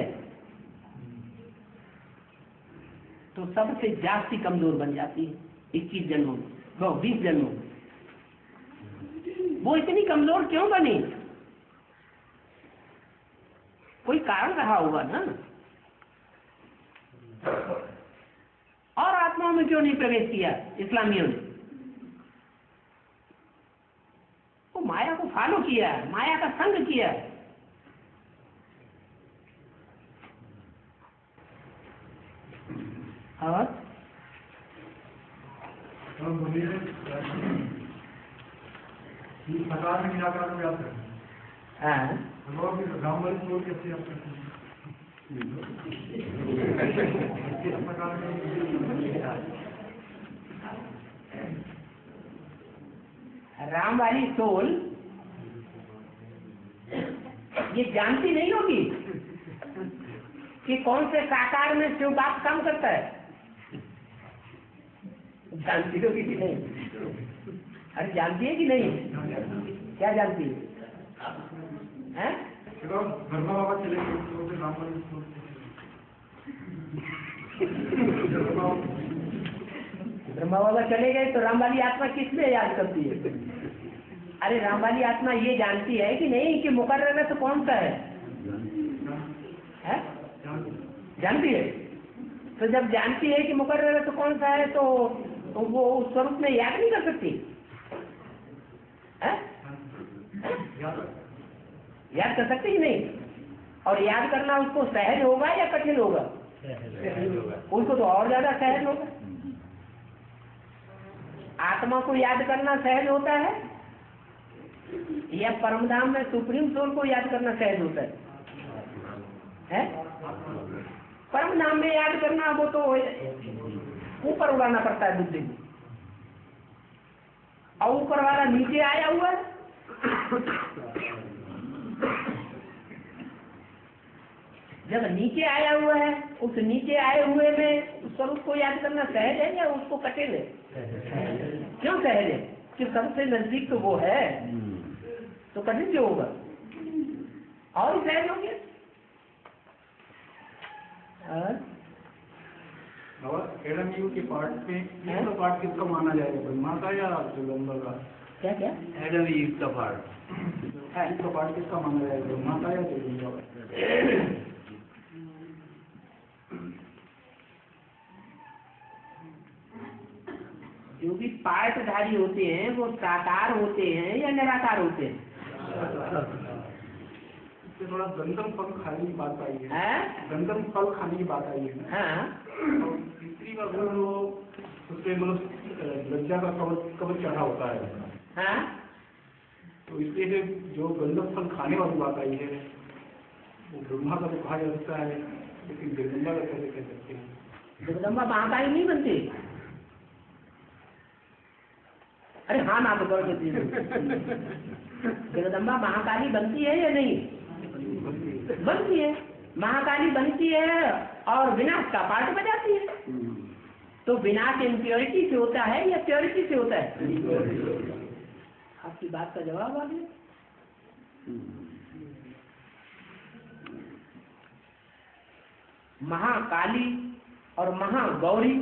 तो सबसे जास्ती कमजोर बन जाती है। इक्कीस जन्मों में, वो बीस जन्मों में वो इतनी कमजोर क्यों बनी? कोई कारण रहा होगा ना। और आत्माओं में क्यों नहीं प्रवेश किया इस्लामियों ने? वो माया को फॉलो किया, माया का संग किया। और सरकार में निराकार में आते हैं। हाँ, राम वाली सोच कैसे आप करते हैं? राम वाली सोल ये जानती नहीं होगी कि कौन से साकार में शिव बाप काम करता है? जानती होगी कि नहीं? अरे जानती है कि नहीं? क्या जानती है? हैं? ब्रह्मा बाबा चले गए राम वाली सोच ब्रह्मा बाबा चले गए तो राम वाली आत्मा किसमें याद करती है? अरे राम वाली आत्मा ये जानती है कि नहीं कि मुकर्रर तो कौन सा है? है? जानती है। तो जब जानती है कि मुकर्रर तो कौन सा है तो, तो वो उस स्वरूप में याद नहीं कर सकती है? याद कर सकती ही नहीं। और याद करना उसको सहज होगा या कठिन होगा? उसको तो और ज्यादा सहज होगा। आत्मा को याद करना सहज होता है या परमधाम में सुप्रीम सोल को याद करना सहज होता है? है? परमधाम में याद करना वो तो ऊपर उड़ाना पड़ता है बुद्धि को, और ऊपर वाला नीचे आया हुआ है। जब नीचे आया हुआ है, उस नीचे आए हुए में उस स्वरूप को याद करना सहज है या उसको कठिन है? क्यों सहज है? कि सबसे नजदीक तो वो है, तो कठिन क्यों होगा? और सहज हो गया। एडम यू के पार्ट में इसका पार्ट किसका माना जाएगा, ब्रह्मा का या जगदम्बा का? क्या क्या? एडम ईव का पार्ट इसका पार्ट किसका माना जाएगा, ब्रह्मा का या जगदम्बा का? ब्रह्मचारी होते हैं वो साकार होते हैं या निराकार होते हैं? इससे थोड़ा गंधम फल खाने की बात आई है, हैं? गंधम फल खाने की बात आई है। हाँ, और तीसरी का गुण वो उसपे मतलब लज्जा का कवच कवच चढ़ा होता है। हाँ, तो इसलिए फिर जो गंधम फल खाने वाली बात आई है वो ब्रह्मा का तो कहा जा सकता है, लेकिन जगदम्बा का कैसे कह सकते हैं? जगदम्बा महाकाली नहीं बनती। अरे हाँ ना तो कर देती है। जगदम्बा महाकाली बनती है या नहीं? बनती है। महाकाली बनती है और विनाश का पार्ट बजाती है। तो विनाश इम्प्योरिटी से होता है या प्योरिटी से होता है? आपकी बात का जवाब आ गया। महाकाली और महागौरी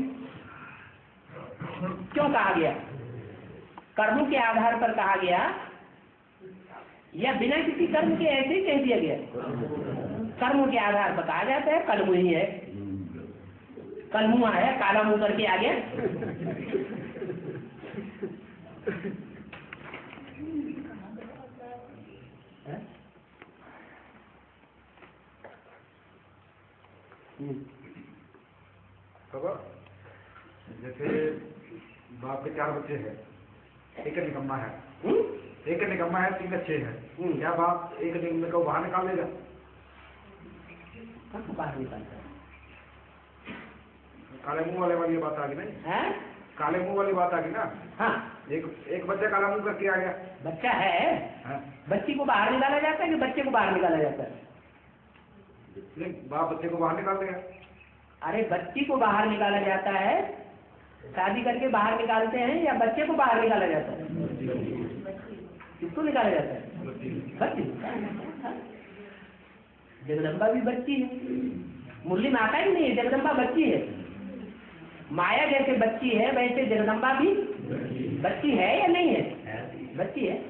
क्यों कहा गया? कर्म के आधार पर कहा गया या बिना किसी कर्म के ऐसे ही कह दिया गया? कर्म के आधार पर कहा जाता है कलमु ही है, कलमुआ है, काला मुंह करके आ गया। जैसे बाप के चार बच्चे हैं, एक निकम्मा है, एक निकम्मा है, तीन अच्छे हैं, क्या बाप एक निकम्मे को बाहर निकाल देगा? बाहर निकालता है। काले मुंह वाले वाली बात आ गई नहीं है? काले मुंह वाली बात आ गई ना। हाँ, एक एक बच्चा काला मुंह करके आ गया। बच्चा है, हाँ? बच्ची को बाहर निकाला जाता है कि बच्चे को बाहर निकाला जाता है? नहीं, बाप बच्चे को बाहर निकाल देगा। अरे बच्ची को बाहर निकाला जाता है, शादी करके बाहर निकालते हैं या बच्चे को बाहर निकाला जाता है? किसको निकाला जाता है? बच्ची। जगदम्बा भी बच्ची है, मुरली माता ही नहीं है, जगदम्बा बच्ची है। माया जैसे बच्ची है वैसे जगदम्बा भी बच्ची है या नहीं है? बच्ची है।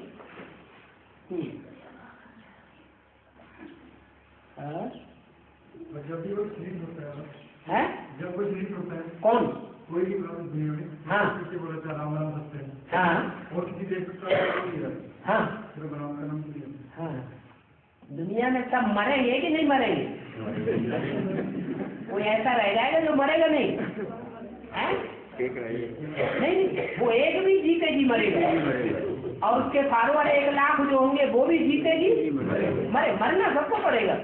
हाँ? जब भी वो स्लीप होता है, है? जब वो स्लीप होता है, कौन? कोई भी दुनिया में हाँ। किसी बोला था राम राम करते हैं, हाँ और किसी देख सकता है, हाँ सिर्फ राम का नाम लिया। हाँ, दुनिया में सब मरेंगे कि नहीं मरेंगे? कोई ऐसा रह जाएगा जो मरेगा नहीं? है? नहीं नहीं, वो एक भी जीते जी मरेगा और उसके फॉलोअर एक लाख जो होंगे वो भी जीते जी मरे। मरना सबको पड़ेगा।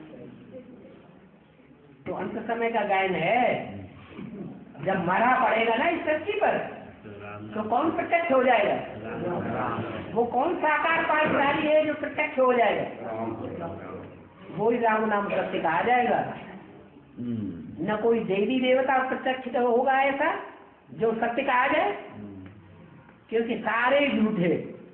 तो अंत समय का गायन है, जब मरा पड़ेगा ना इस धरती पर तो कौन प्रत्यक्ष हो जाएगा? वो कौन साकार पाठधारी है जो प्रत्यक्ष हो जाएगा? वो ही राम नाम सत्य कहा जाएगा। न कोई देवी देवता प्रत्यक्ष होगा ऐसा जो सत्य कहा जाए, क्योंकि सारे झूठे।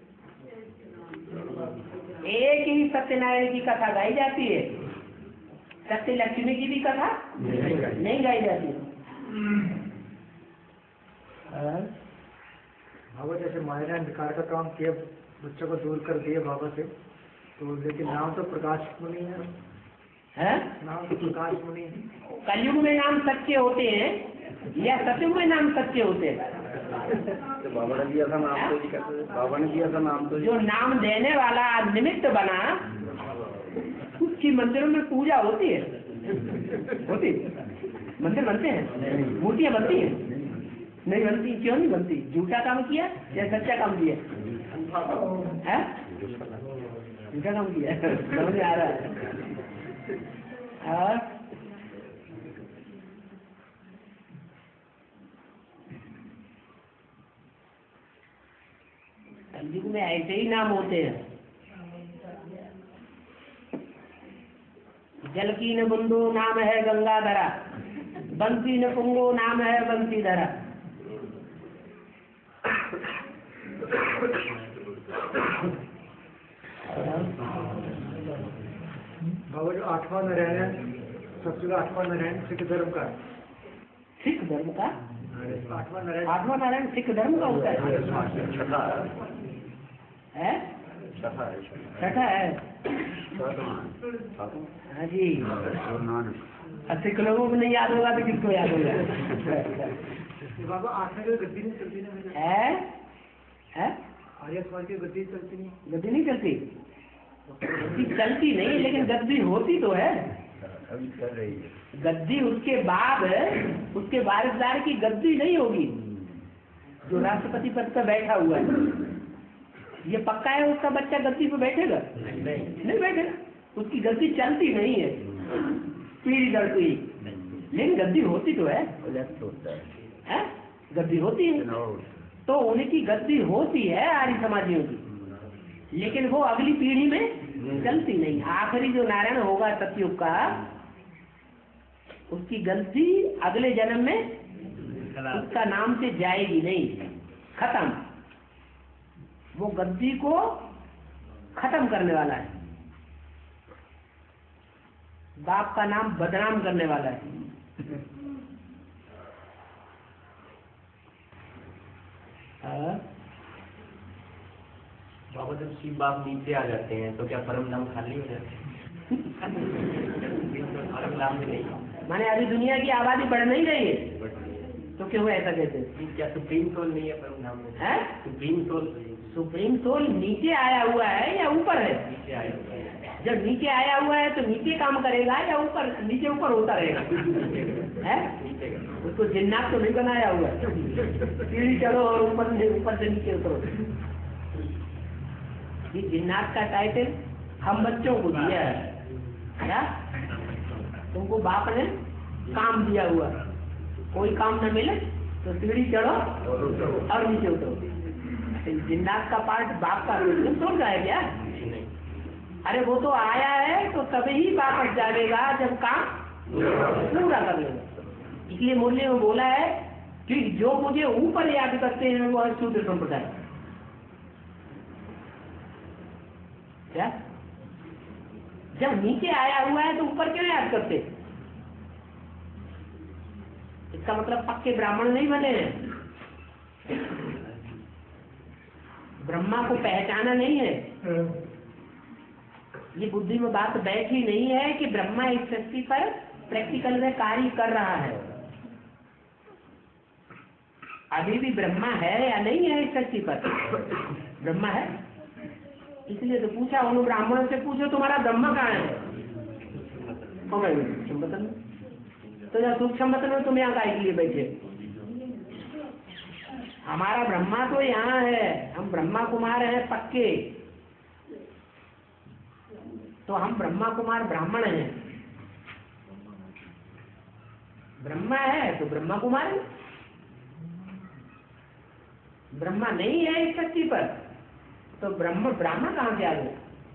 एक ही सत्यनारायण की कथा गाई जाती है, सत्य लक्ष्मी की भी कथा नहीं गाई जाती। बाबा जैसे माया ने विकार का काम किया, बच्चों को दूर कर दिए बाबा से, तो लेकिन नाम तो प्रकाश मुनि है, है? नाम तो प्रकाश मुनि है। कलयुग में नाम सच्चे होते हैं या सतयुग में नाम सच्चे होते हैं? तो बाबा ने दिया था नाम तो जी कहते, बाबा ने दिया था नाम तो जी। जो नाम देने वाला निमित्त बना उसकी मंदिरों में पूजा होती है, होती मंदिर बनते हैं, मूर्तियाँ बनती हैं? नहीं बनती। क्यों नहीं बनती? झूठा काम किया या सच्चा काम किया? है? झूठा काम किया, समझ में आ रहा है? हाँ? कलयुग में ऐसे ही नाम होते हैं। जल की न बुंदो नाम है गंगाधरा, बंसी न पुंगो नाम है बंसीधरा। बाबा जो आठवां नारायण है, सबसे आठवां नारायण सिख धर्म का है। सिख धर्म का आठवां नारायण आठवां नारायण सिख धर्म का होता है? छठा है? छठा है छठा है। हाँ जी, सिख लोगों को नहीं याद होगा तो किसको याद होगा? बाबा आठवें जो गद्दी में चलती ना है? है? आर्य समाज की गद्दी चलती नहीं, गद्दी नहीं चलती, गद्दी चलती नहीं, लेकिन गद्दी होती तो है। अभी चल रही है। गद्दी उसके बाद उसके वारिसदार की गद्दी नहीं होगी। जो राष्ट्रपति पद पर बैठा हुआ है, ये पक्का है उसका बच्चा गद्दी पे बैठेगा? नहीं नहीं बैठेगा, उसकी गद्दी चलती नहीं है पीढ़ी दर पीढ़ी, लेकिन गद्दी होती तो है, होता है, है? गद्दी होती है, तो उनकी गद्दी होती है आर्य समाजियों की, लेकिन वो अगली पीढ़ी में चलती नहीं। आखिरी जो नारायण होगा सतयुग का, उसकी गद्दी अगले जन्म में उसका नाम से जाएगी नहीं, खत्म। वो गद्दी को खत्म करने वाला है, बाप का नाम बदनाम करने वाला है। बाबा जब शिव बाप नीचे आ जाते हैं तो क्या परम नाम खाली हो जाते हैं? परम नाम भी नहीं, माने अभी दुनिया की आबादी बढ़ नहीं रही है, तो क्यों ऐसा कहते हैं? क्या सुप्रीम सोल नहीं है परम नाम में? है? सुप्रीम सोल सुप्रीम सोल नीचे आया हुआ है या ऊपर है? नीचे आया हुआ है। जब नीचे आया हुआ है तो नीचे काम करेगा या ऊपर, नीचे ऊपर होता रहेगा? है? उसको जिन्नात तो नहीं बनाया हुआ है, सीढ़ी चढ़ो और ऊपर से ऊपर से नीचे उतरो। ये जिन्नात का टाइटल हम बच्चों को दिया है, क्या? तुमको बाप ने काम दिया हुआ, कोई काम न मिले तो सीढ़ी चढ़ो और नीचे उतरो। जिन्नात का पार्ट बाप का तुम सोच रहा है क्या? अरे वो तो आया है तो तभी ही वापस जाएगा जब काम पूरा कर लेगा। इसलिए मुरली में बोला है कि जो मुझे ऊपर याद करते हैं वो है शूद्र संप्रदाय। क्या? जब नीचे आया हुआ है तो ऊपर क्यों याद करते? इसका मतलब पक्के ब्राह्मण नहीं बने हैं, ब्रह्मा को पहचाना नहीं है। ये बुद्धि में बात बैठी नहीं है कि ब्रह्मा इस सृष्टि पर प्रैक्टिकल में कार्य कर रहा है। अभी भी ब्रह्मा है या नहीं है इस सृष्टि पर? ब्रह्मा है, इसलिए तो पूछा, उन ब्राह्मणों से पूछो तुम्हारा ब्रह्मा कहाँ है? सूक्ष्म बतन में। तो जब सूक्ष्म बतन में तुम यहाँ का लिए बैठे? हमारा ब्रह्मा तो यहाँ है, हम ब्रह्मा कुमार हैं पक्के, तो हम ब्रह्मा कुमार ब्राह्मण हैं। ब्रह्मा है तो ब्रह्मा कुमार है, ब्रह्मा नहीं है इस शक्ति पर तो ब्रह्म ब्राह्मण कहाँ से आ गए?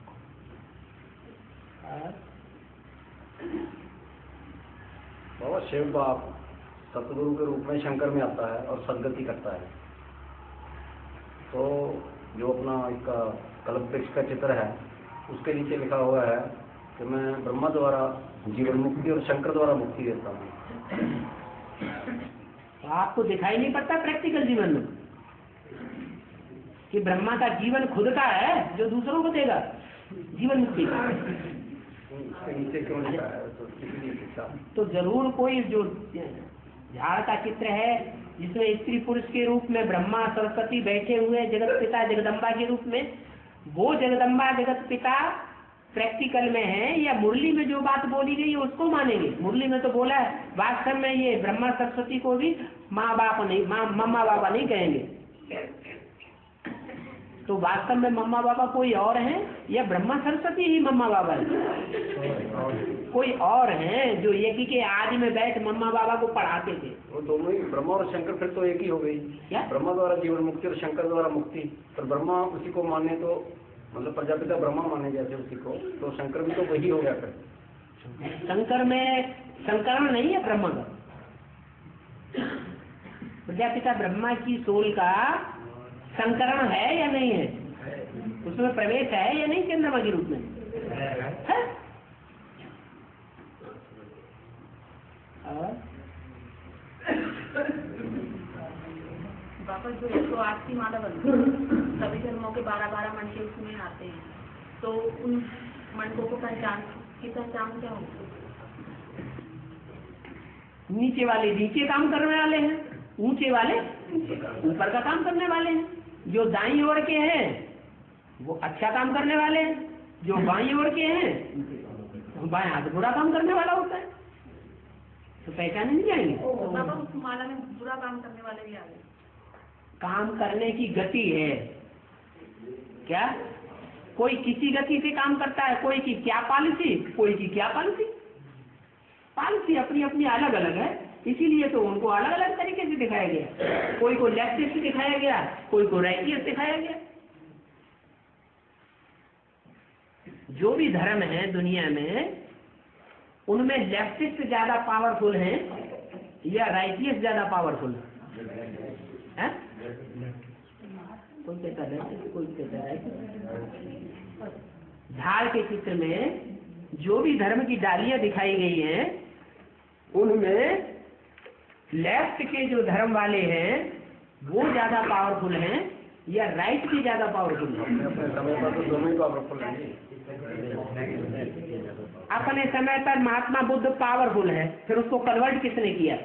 बाबा शिव बाप सतगुरु के रूप में शंकर में आता है और सदगति करता है, तो जो अपना इसका कल्प वृक्ष का चित्र है उसके नीचे लिखा हुआ है कि मैं ब्रह्मा द्वारा जीवन मुक्ति और शंकर द्वारा मुक्ति देता हूँ। तो आपको दिखाई नहीं पड़ता प्रैक्टिकल जीवन में कि ब्रह्मा का जीवन खुद का है जो दूसरों को देगा जीवन मुक्ति? उसके नीचे क्यों लिखा है? तो किसी लिखा तो जरूर कोई जो झाड़ का चित्र है जिसमें स्त्री पुरुष के रूप में ब्रह्मा सरस्वती बैठे हुए जगत पिता जगदम्बा के रूप में, वो जगदम्बा जगत पिता प्रैक्टिकल में है या मुरली में जो बात बोली गई है उसको मानेंगे? मुरली में तो बोला है वास्तव में ये ब्रह्मा सरस्वती को भी माँ बाप नहीं, माँ मम्मा बाबा नहीं कहेंगे, तो वास्तव में मम्मा बाबा कोई और हैं या ब्रह्मा सरस्वती ही मम्मा बाबा है? कोई और हैं जो एक ही के आदि में बैठ मम्मा बाबा को पढ़ाते थे। वो दोनों ही ब्रह्मा और शंकर फिर तो एक ही हो गई। क्या? ब्रह्मा द्वारा जीवन मुक्ति और शंकर द्वारा मुक्ति, पर ब्रह्मा उसी को माने तो मतलब प्रजापिता ब्रह्मा माने जैसे उसी को, तो शंकर भी तो वही हो गया फिर। शंकर में संकरण नहीं है ब्रह्मा का, प्रजापिता ब्रह्मा की सोल का संकरण है या नहीं है? उसमें प्रवेश है या नहीं चंद्रमा के रूप में? है? वापस जो एक सौ आठ की माला बनती है, सभी धर्मों के बारह बारह मंडे उसमें आते हैं, तो उन मंडपों को पहचान की पहचान क्या होगी? नीचे वाले नीचे काम करने वाले हैं, ऊंचे वाले ऊपर का काम करने वाले हैं। जो दाईं ओर के हैं वो अच्छा काम करने वाले हैं, जो बाईं ओर के हैं बाएं हाथ बुरा काम करने वाला होता है। तो पहचाने नहीं जाएंगे। तो बाबा उस माला में बुरा काम करने वाले भी आ गए। काम करने की गति है क्या? कोई किसी गति से काम करता है, कोई की क्या पॉलिसी, कोई की क्या पॉलिसी। पॉलिसी अपनी अपनी अलग अलग है, इसीलिए तो उनको अलग अलग तरीके से दिखाया गया। कोई को लेफ्टिस्ट दिखाया गया, कोई को राइटिस्ट दिखाया गया। जो भी धर्म है दुनिया में उनमें लेफ्टिस्ट ज्यादा पावरफुल हैं या राइटिस्ट ज्यादा पावरफुल है? कोई कहता है कोई कहता है। झाड़ के चित्र में जो भी धर्म की डालियां दिखाई गई हैं उनमें लेफ्ट के जो धर्म वाले हैं वो ज्यादा पावरफुल हैं या राइट की ज्यादा पावरफुल है? अपने समय पर तो दोनों ही पावरफुल हैं। अपने समय पर महात्मा बुद्ध पावरफुल है, फिर उसको कन्वर्ट किसने किया?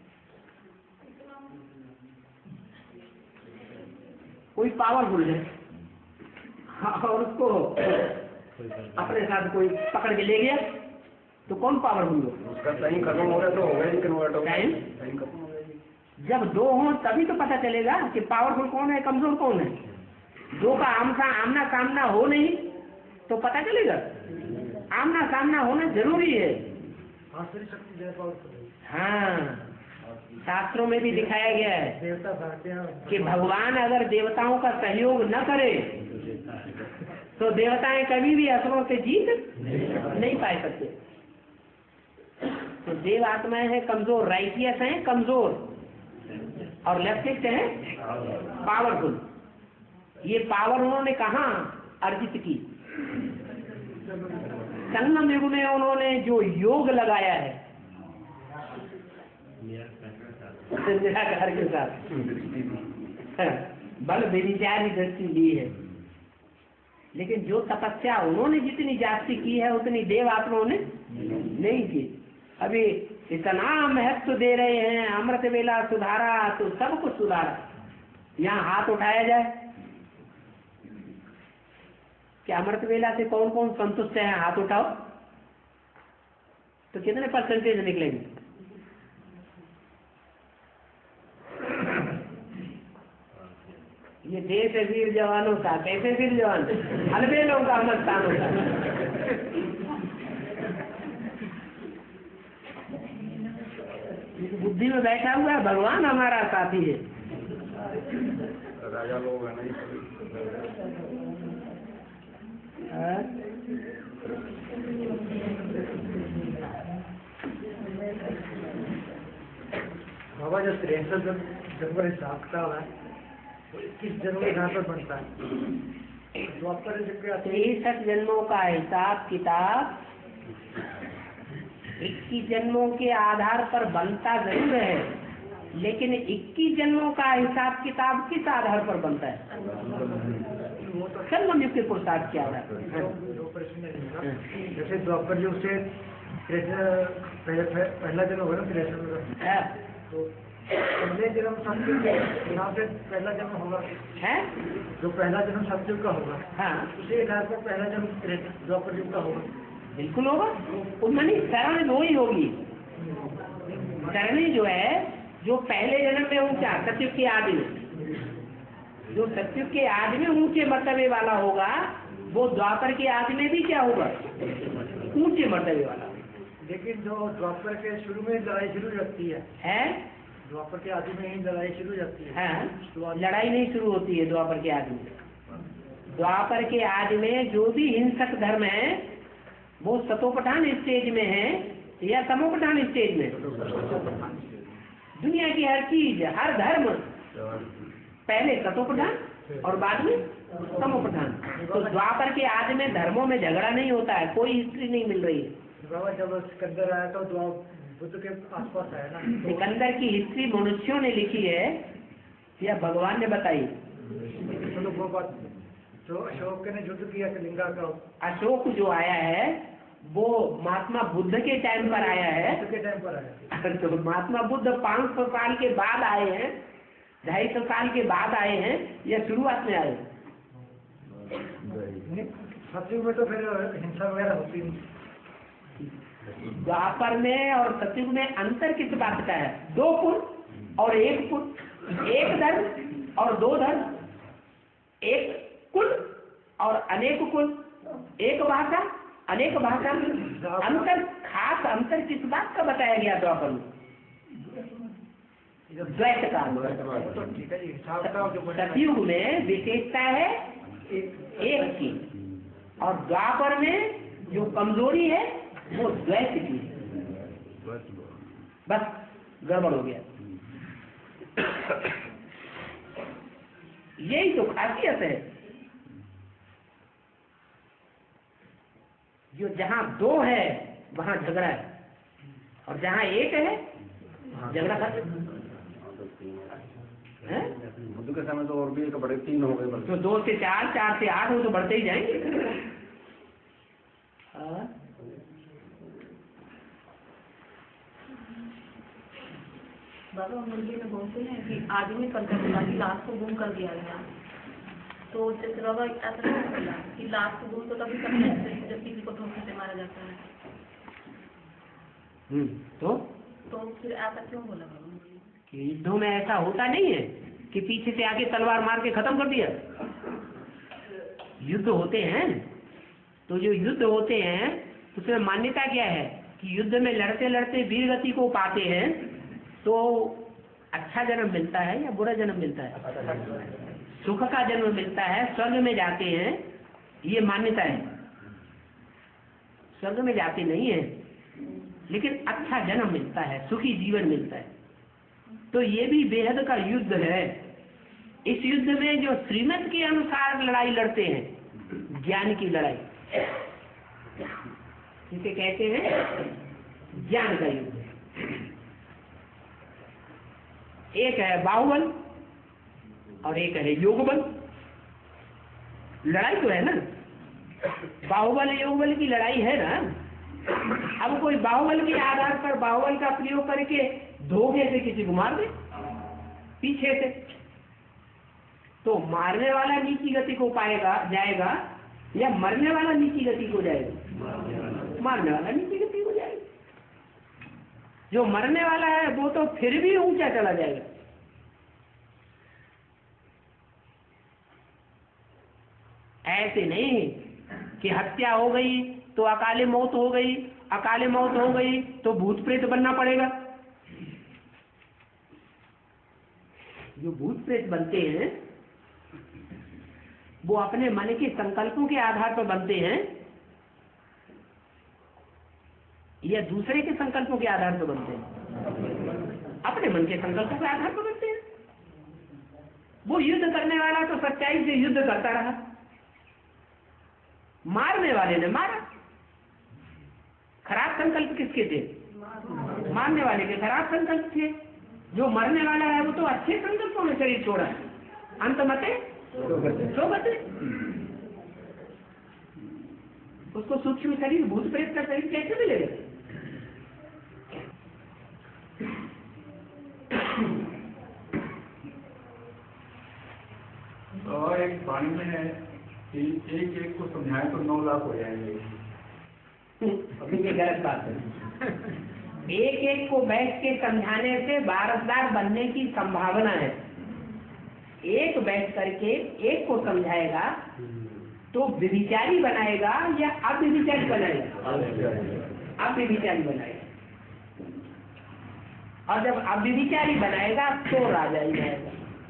कोई पावरफुल है और उसको अपने साथ कोई पकड़ के ले गया तो कौन पावरफुल हो? उसका टाइम खत्म हो रहा है तो हो गया ही कन्वर्ट हो। टाइम टाइम खत्म हो गया। जब दो हों तभी तो पता चलेगा कि पावरफुल कौन है, कमजोर कौन है। दो का आमना आमना सामना हो नहीं तो पता चलेगा। आमना सामना होना जरूरी है। हाँ, शास्त्रों में भी दिखाया गया है कि भगवान अगर देवताओं का सहयोग न करे तो देवताएं कभी भी असुरों से जीत नहीं पा सकते। तो देव आत्माएं हैं कमजोर, राइटियस हैं कमजोर और लेफ्टिस्ट हैं पावरफुल। ये पावर उन्होंने कहाँ अर्जित की? संगम युग में उन्होंने जो योग लगाया है निराकार के साथ बल विचार दृष्टि दी है। लेकिन जो तपस्या उन्होंने जितनी जास्ती की है उतनी देव आत्माओं ने नहीं की। अभी इतना महत्व दे रहे हैं, अमृत वेला सुधारा तो सब कुछ सुधारा। यहाँ हाथ उठाया जाए कि अमृत वेला से कौन कौन संतुष्ट है, हाथ उठाओ तो कितने परसेंटेज निकलेंगे? ये देश है वीर जवानों का। कैसे वीर जवान? अलबेलों का मस्तानों का। बुद्धि में बैठा हुआ है भगवान हमारा साथी है। राजा लोग है नहीं। बाबा जो तिरसठ जन्म हिसाब किताब है किस जन्म के आधार पर बनता है? तिरसठ जन्मों का हिसाब किताब इक्कीस जन्मों के आधार पर बनता जरूर है, लेकिन इक्कीस जन्मों का हिसाब किताब किस आधार पर बनता है? संगम युग के पुरुषार्थ क्या है? जैसे द्वापर युग से पहला जन्म होगा ना तिरसठ, तो पहले जन्म सतयुग यहाँ से पहला जन्म होगा है जो पहला जन्म सतयुग का होगा। हाँ, उसी आधार पर पहला जन्म द्वापर युग का होगा। बिल्कुल होगा। उनमें शरण दो ही होगी। शरणी जो है जो पहले जन्म में ऊंचा सतयुग के आदि में, जो सतयुग के आदि में ऊंचे मर्तबे वाला होगा वो द्वापर के आदि में भी क्या होगा? ऊंचे मर्तबे वाला। लेकिन जो द्वापर के शुरू में लड़ाई शुरू लगती है है द्वापर के आदि में ही लड़ाई शुरू जाती है। हाँ, लड़ाई नहीं शुरू होती है द्वापर के आदि में। द्वापर के आदि में जो भी हिंसक धर्म है वो सतोपठान स्टेज में है या तमोपठान स्टेज में? दुनिया की हर चीज, हर धर्म पहले सतोपठान और बाद में तमोपठान। तो द्वापर के आदि में धर्मों में झगड़ा नहीं होता है, कोई हिस्ट्री नहीं मिल रही है। बाबा जब सिकंदर आया तो बुद्ध के आसपास आया ना। सिकंदर की हिस्ट्री मनुष्यों ने लिखी है या भगवान ने बताई? तो वो बात जो अशोक ने युद्ध किया कलिंगा का, अशोक जो आया है वो महात्मा बुद्ध के टाइम पर आया है। के टाइम पर आया। तो महात्मा बुद्ध पाँच सौ साल के बाद आए हैं ढाई सौ साल के बाद आए हैं या शुरुआत में आए? सतयुग में तो फिर हिंसा वगैरह होती नहीं। द्वापर में और सतयुग में अंतर किस बात का है? दो कुल और एक कुल, एक धर्म और दो धर्म, एक कुल और अनेक कुल, एक भाषा अनेक भाषा। अंतर, खास अंतर किस बात का बताया गया द्वापर में? द्वैत का। सतयुग में विशेषता है एक की और द्वापर में जो कमजोरी है वो द्वैत की। बस गड़बड़ हो गया। यही तो खासियत है। जो जहां दो है वहां झगड़ा है और जहां एक है झगड़ा खत्म। बुद्ध के समय तो और भी एक बड़े तीन हो गए। तो दो से चार, चार से आठ वो तो बढ़ते ही जाएंगे। हाँ? बाबा मुर्गी में बोलते हैं कि आदमी पर की लाश को गुम कर दिया गया, तो जैसे बाबा ऐसा नहीं बोला कि लाश को गुम तो तभी करते हैं जब किसी को धोखे से मारा जाता है। हम्म तो तो फिर ऐसा क्यों बोला बाबा? कि युद्धों में ऐसा होता नहीं है कि पीछे से आके तलवार मार के खत्म कर दिया। युद्ध होते हैं तो जो युद्ध होते हैं उसमें मान्यता क्या है कि युद्ध में लड़ते लड़ते वीर गति को पाते हैं तो अच्छा जन्म मिलता है या बुरा जन्म मिलता है? सुख का जन्म मिलता है, स्वर्ग में जाते हैं, ये मान्यता है। स्वर्ग में जाते नहीं है लेकिन अच्छा जन्म मिलता है, सुखी जीवन मिलता है। तो ये भी बेहद का युद्ध है। इस युद्ध में जो श्रीमत के अनुसार लड़ाई लड़ते हैं, ज्ञान की लड़ाई, इसे कहते हैं ज्ञान का युद्ध। एक है बाहुबल और एक है योगबल। लड़ाई तो है ना, बाहुबल योगबल की लड़ाई है ना। अब कोई बाहुबल के आधार पर बाहुबल का प्रयोग करके धोखे से किसी को मार दे पीछे से, तो मारने वाला नीची गति को पाएगा जाएगा या मरने वाला नीची गति को जाएगा? मारने वाला नीची गति को जाएगा। जो मरने वाला है वो तो फिर भी ऊंचा चला जाएगा। ऐसे नहीं कि हत्या हो गई तो अकाले मौत हो गई, अकाले मौत हो गई तो भूत प्रेत बनना पड़ेगा। जो भूत प्रेत बनते हैं वो अपने मन के संकल्पों के आधार पर बनते हैं या दूसरे के संकल्पों के आधार पर बनते हैं? अपने मन के संकल्पों के आधार पर बनते हैं। वो युद्ध करने वाला तो सच्चाई से युद्ध करता रहा, मारने वाले ने मारा। खराब संकल्प किसके थे? मारने वाले के खराब संकल्प थे। जो मरने वाला है वो तो अच्छे संकल्पों में शरीर छोड़ा। अंत मते सो बचे। उसको सूक्ष्म शरीर भूत प्रेत का शरीर कैसे मिलेगा? और एक वाणी में है कि एक एक को समझाएं तो नौ लाख हो जाएंगे। अभी ये गलत बात है। एक एक को बैठ के समझाने से वारसदार बनने की संभावना है। एक बैठ करके एक को समझाएगा तो व्यभिचारी बनाएगा या अव्यभिचारी बनाएगा? अव्यभिचारी बनाएगा। और जब अव्यभिचारी बनाएगा तो राजा ही जाएगा।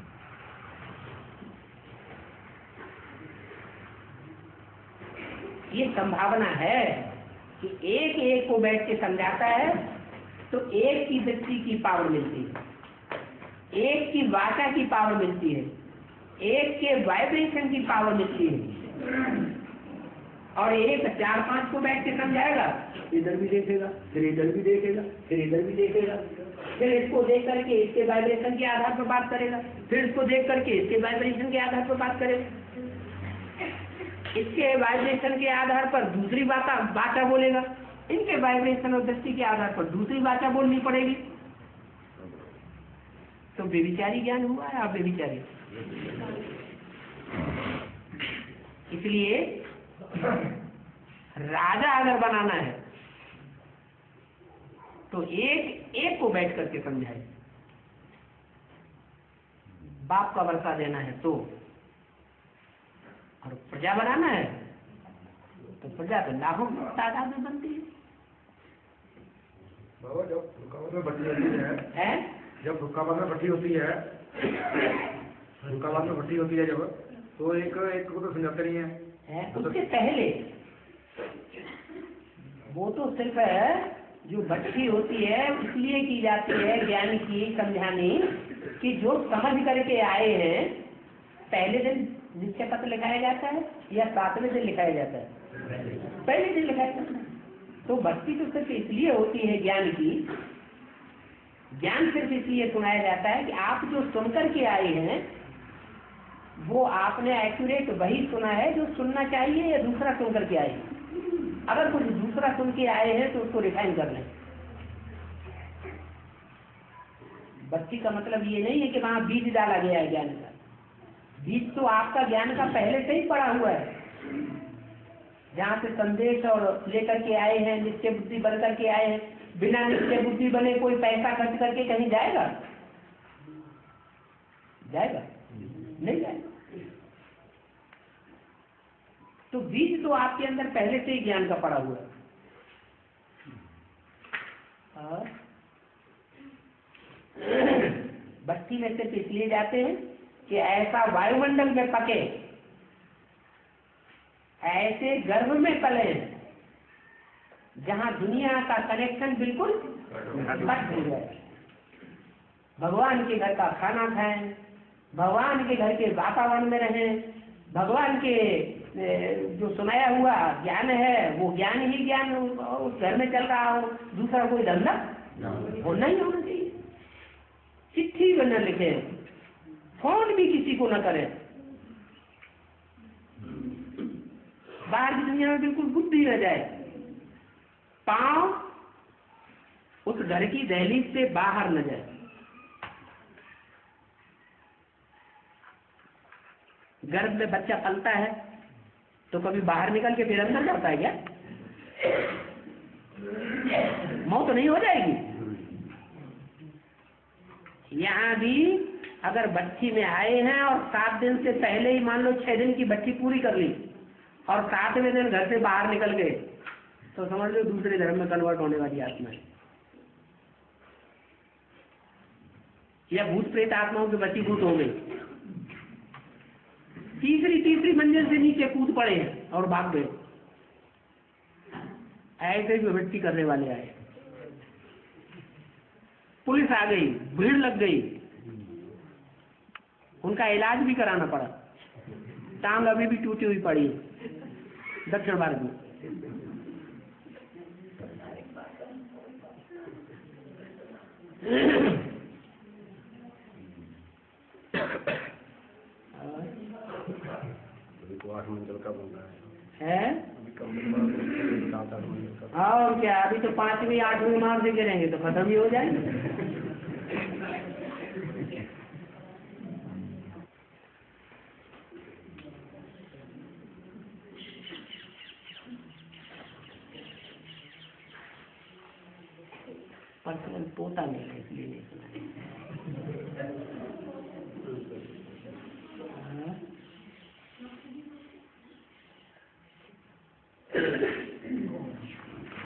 ये संभावना है कि एक एक को बैठ के समझाता है तो एक की दृष्टि की पावर मिलती है, एक की वाचा की पावर मिलती है, एक के वाइब्रेशन की पावर मिलती है। और एक चार पांच को बैठ के समझाएगा, इधर भी देखेगा, फिर इधर भी देखेगा, फिर इधर भी देखेगा, फिर इसको देख करके इसके वाइब्रेशन के आधार पर बात करेगा, फिर इसको देख करके इसके वाइब्रेशन के आधार पर बात करेगा, इसके वाइब्रेशन के आधार पर दूसरी बात बाचा बोलेगा, इनके वाइब्रेशन और दृष्टि के आधार पर दूसरी बाचा बोलनी पड़ेगी। तो बेविचारी ज्ञान हुआ है, आप बेविचारी। इसलिए राजा अगर बनाना है तो एक एक को बैठ करके समझाए, बाप का वर्षा देना है तो, और प्रजा बनाना है तो प्रजा तो लाखों तादाद में बनती है। बाबा जब रुकावट में भट्टी होती है, है? जब रुकावट में भट्टी होती है रुकावट में भट्टी होती है जब, तो एक एक को तो समझाते नहीं है, है? उसके पहले वो तो सिर्फ है जो भट्टी होती है इसलिए की जाती है ज्ञान की समझानी, कि जो समझ करके आए हैं पहले दिन निश्चय पत्र लिखाया जाता है या सातवें दिन लिखाया जाता है? पहले दिन लिखाया जाता है। तो भक्ति तो सिर्फ इसलिए होती है ज्ञान की, ज्ञान सिर्फ इसलिए सुनाया जाता है कि आप जो सुनकर के आए हैं वो आपने एक्यूरेट वही सुना है जो सुनना चाहिए या दूसरा सुन करके आए। अगर कुछ दूसरा सुन के आए हैं तो उसको रिफाइन कर लें। भक्ति का मतलब ये नहीं है कि वहां बीज डाला गया है ज्ञान का, बीज तो आपका ज्ञान का पहले से ही पड़ा हुआ है। जहाँ से संदेश और लेकर के आए हैं, निश्चय बुद्धि बन करके आए हैं, बिना निश्चय बुद्धि बने कोई पैसा खर्च करके कहीं जाएगा? जाएगा? नहीं जाएगा। तो बीज तो आपके अंदर पहले से ही ज्ञान का पड़ा हुआ है। और भक्ति में सिर्फ इसलिए जाते हैं कि ऐसा वायुमंडल में पके, ऐसे गर्भ में पले जहां दुनिया का कनेक्शन बिल्कुल कट हो जाए। भगवान के घर का खाना खाएं, भगवान के घर के वातावरण में रहें, भगवान के जो सुनाया हुआ ज्ञान है वो ज्ञान ही ज्ञान उस घर में चल रहा हो, दूसरा कोई धंधा होना ही होना चाहिए। चिट्ठी भी न लिखे, फोन भी किसी को न करें, बाहर की दुनिया में बिल्कुल बुद्धि रह जाए, पांव उस घर की दहलीज से बाहर न जाए। गर्भ में बच्चा पलता है तो कभी बाहर निकल के फिर अंदर जाता है क्या? मौत नहीं हो जाएगी? यहाँ भी अगर बच्ची में आए हैं और सात दिन से पहले ही मान लो छह दिन की बच्ची पूरी कर ली और सातवें दिन घर से बाहर निकल गए तो समझ लो दूसरे धर्म में कन्वर्ट होने वाली आत्मा है, या भूत प्रेत आत्माओं की बच्ची भूत हो गई, तीसरी तीसरी मंजिल से नीचे कूद पड़े हैं और भाग गए। ऐसे जो भक्ति करने वाले आए, पुलिस आ गई, भीड़ लग गई, उनका इलाज भी कराना पड़ा, टांग अभी भी टूटी हुई पड़ी दक्षिण भारत में। आठ मंजिल का बन रहा है, है, अभी कम सात आठ मंजिल का। और क्या, अभी तो पांचवी आठवीं मार से गिरेंगे तो खत्म ही हो जाएंगे। पर्सनल पोता नहीं है इसलिए नहीं सुना।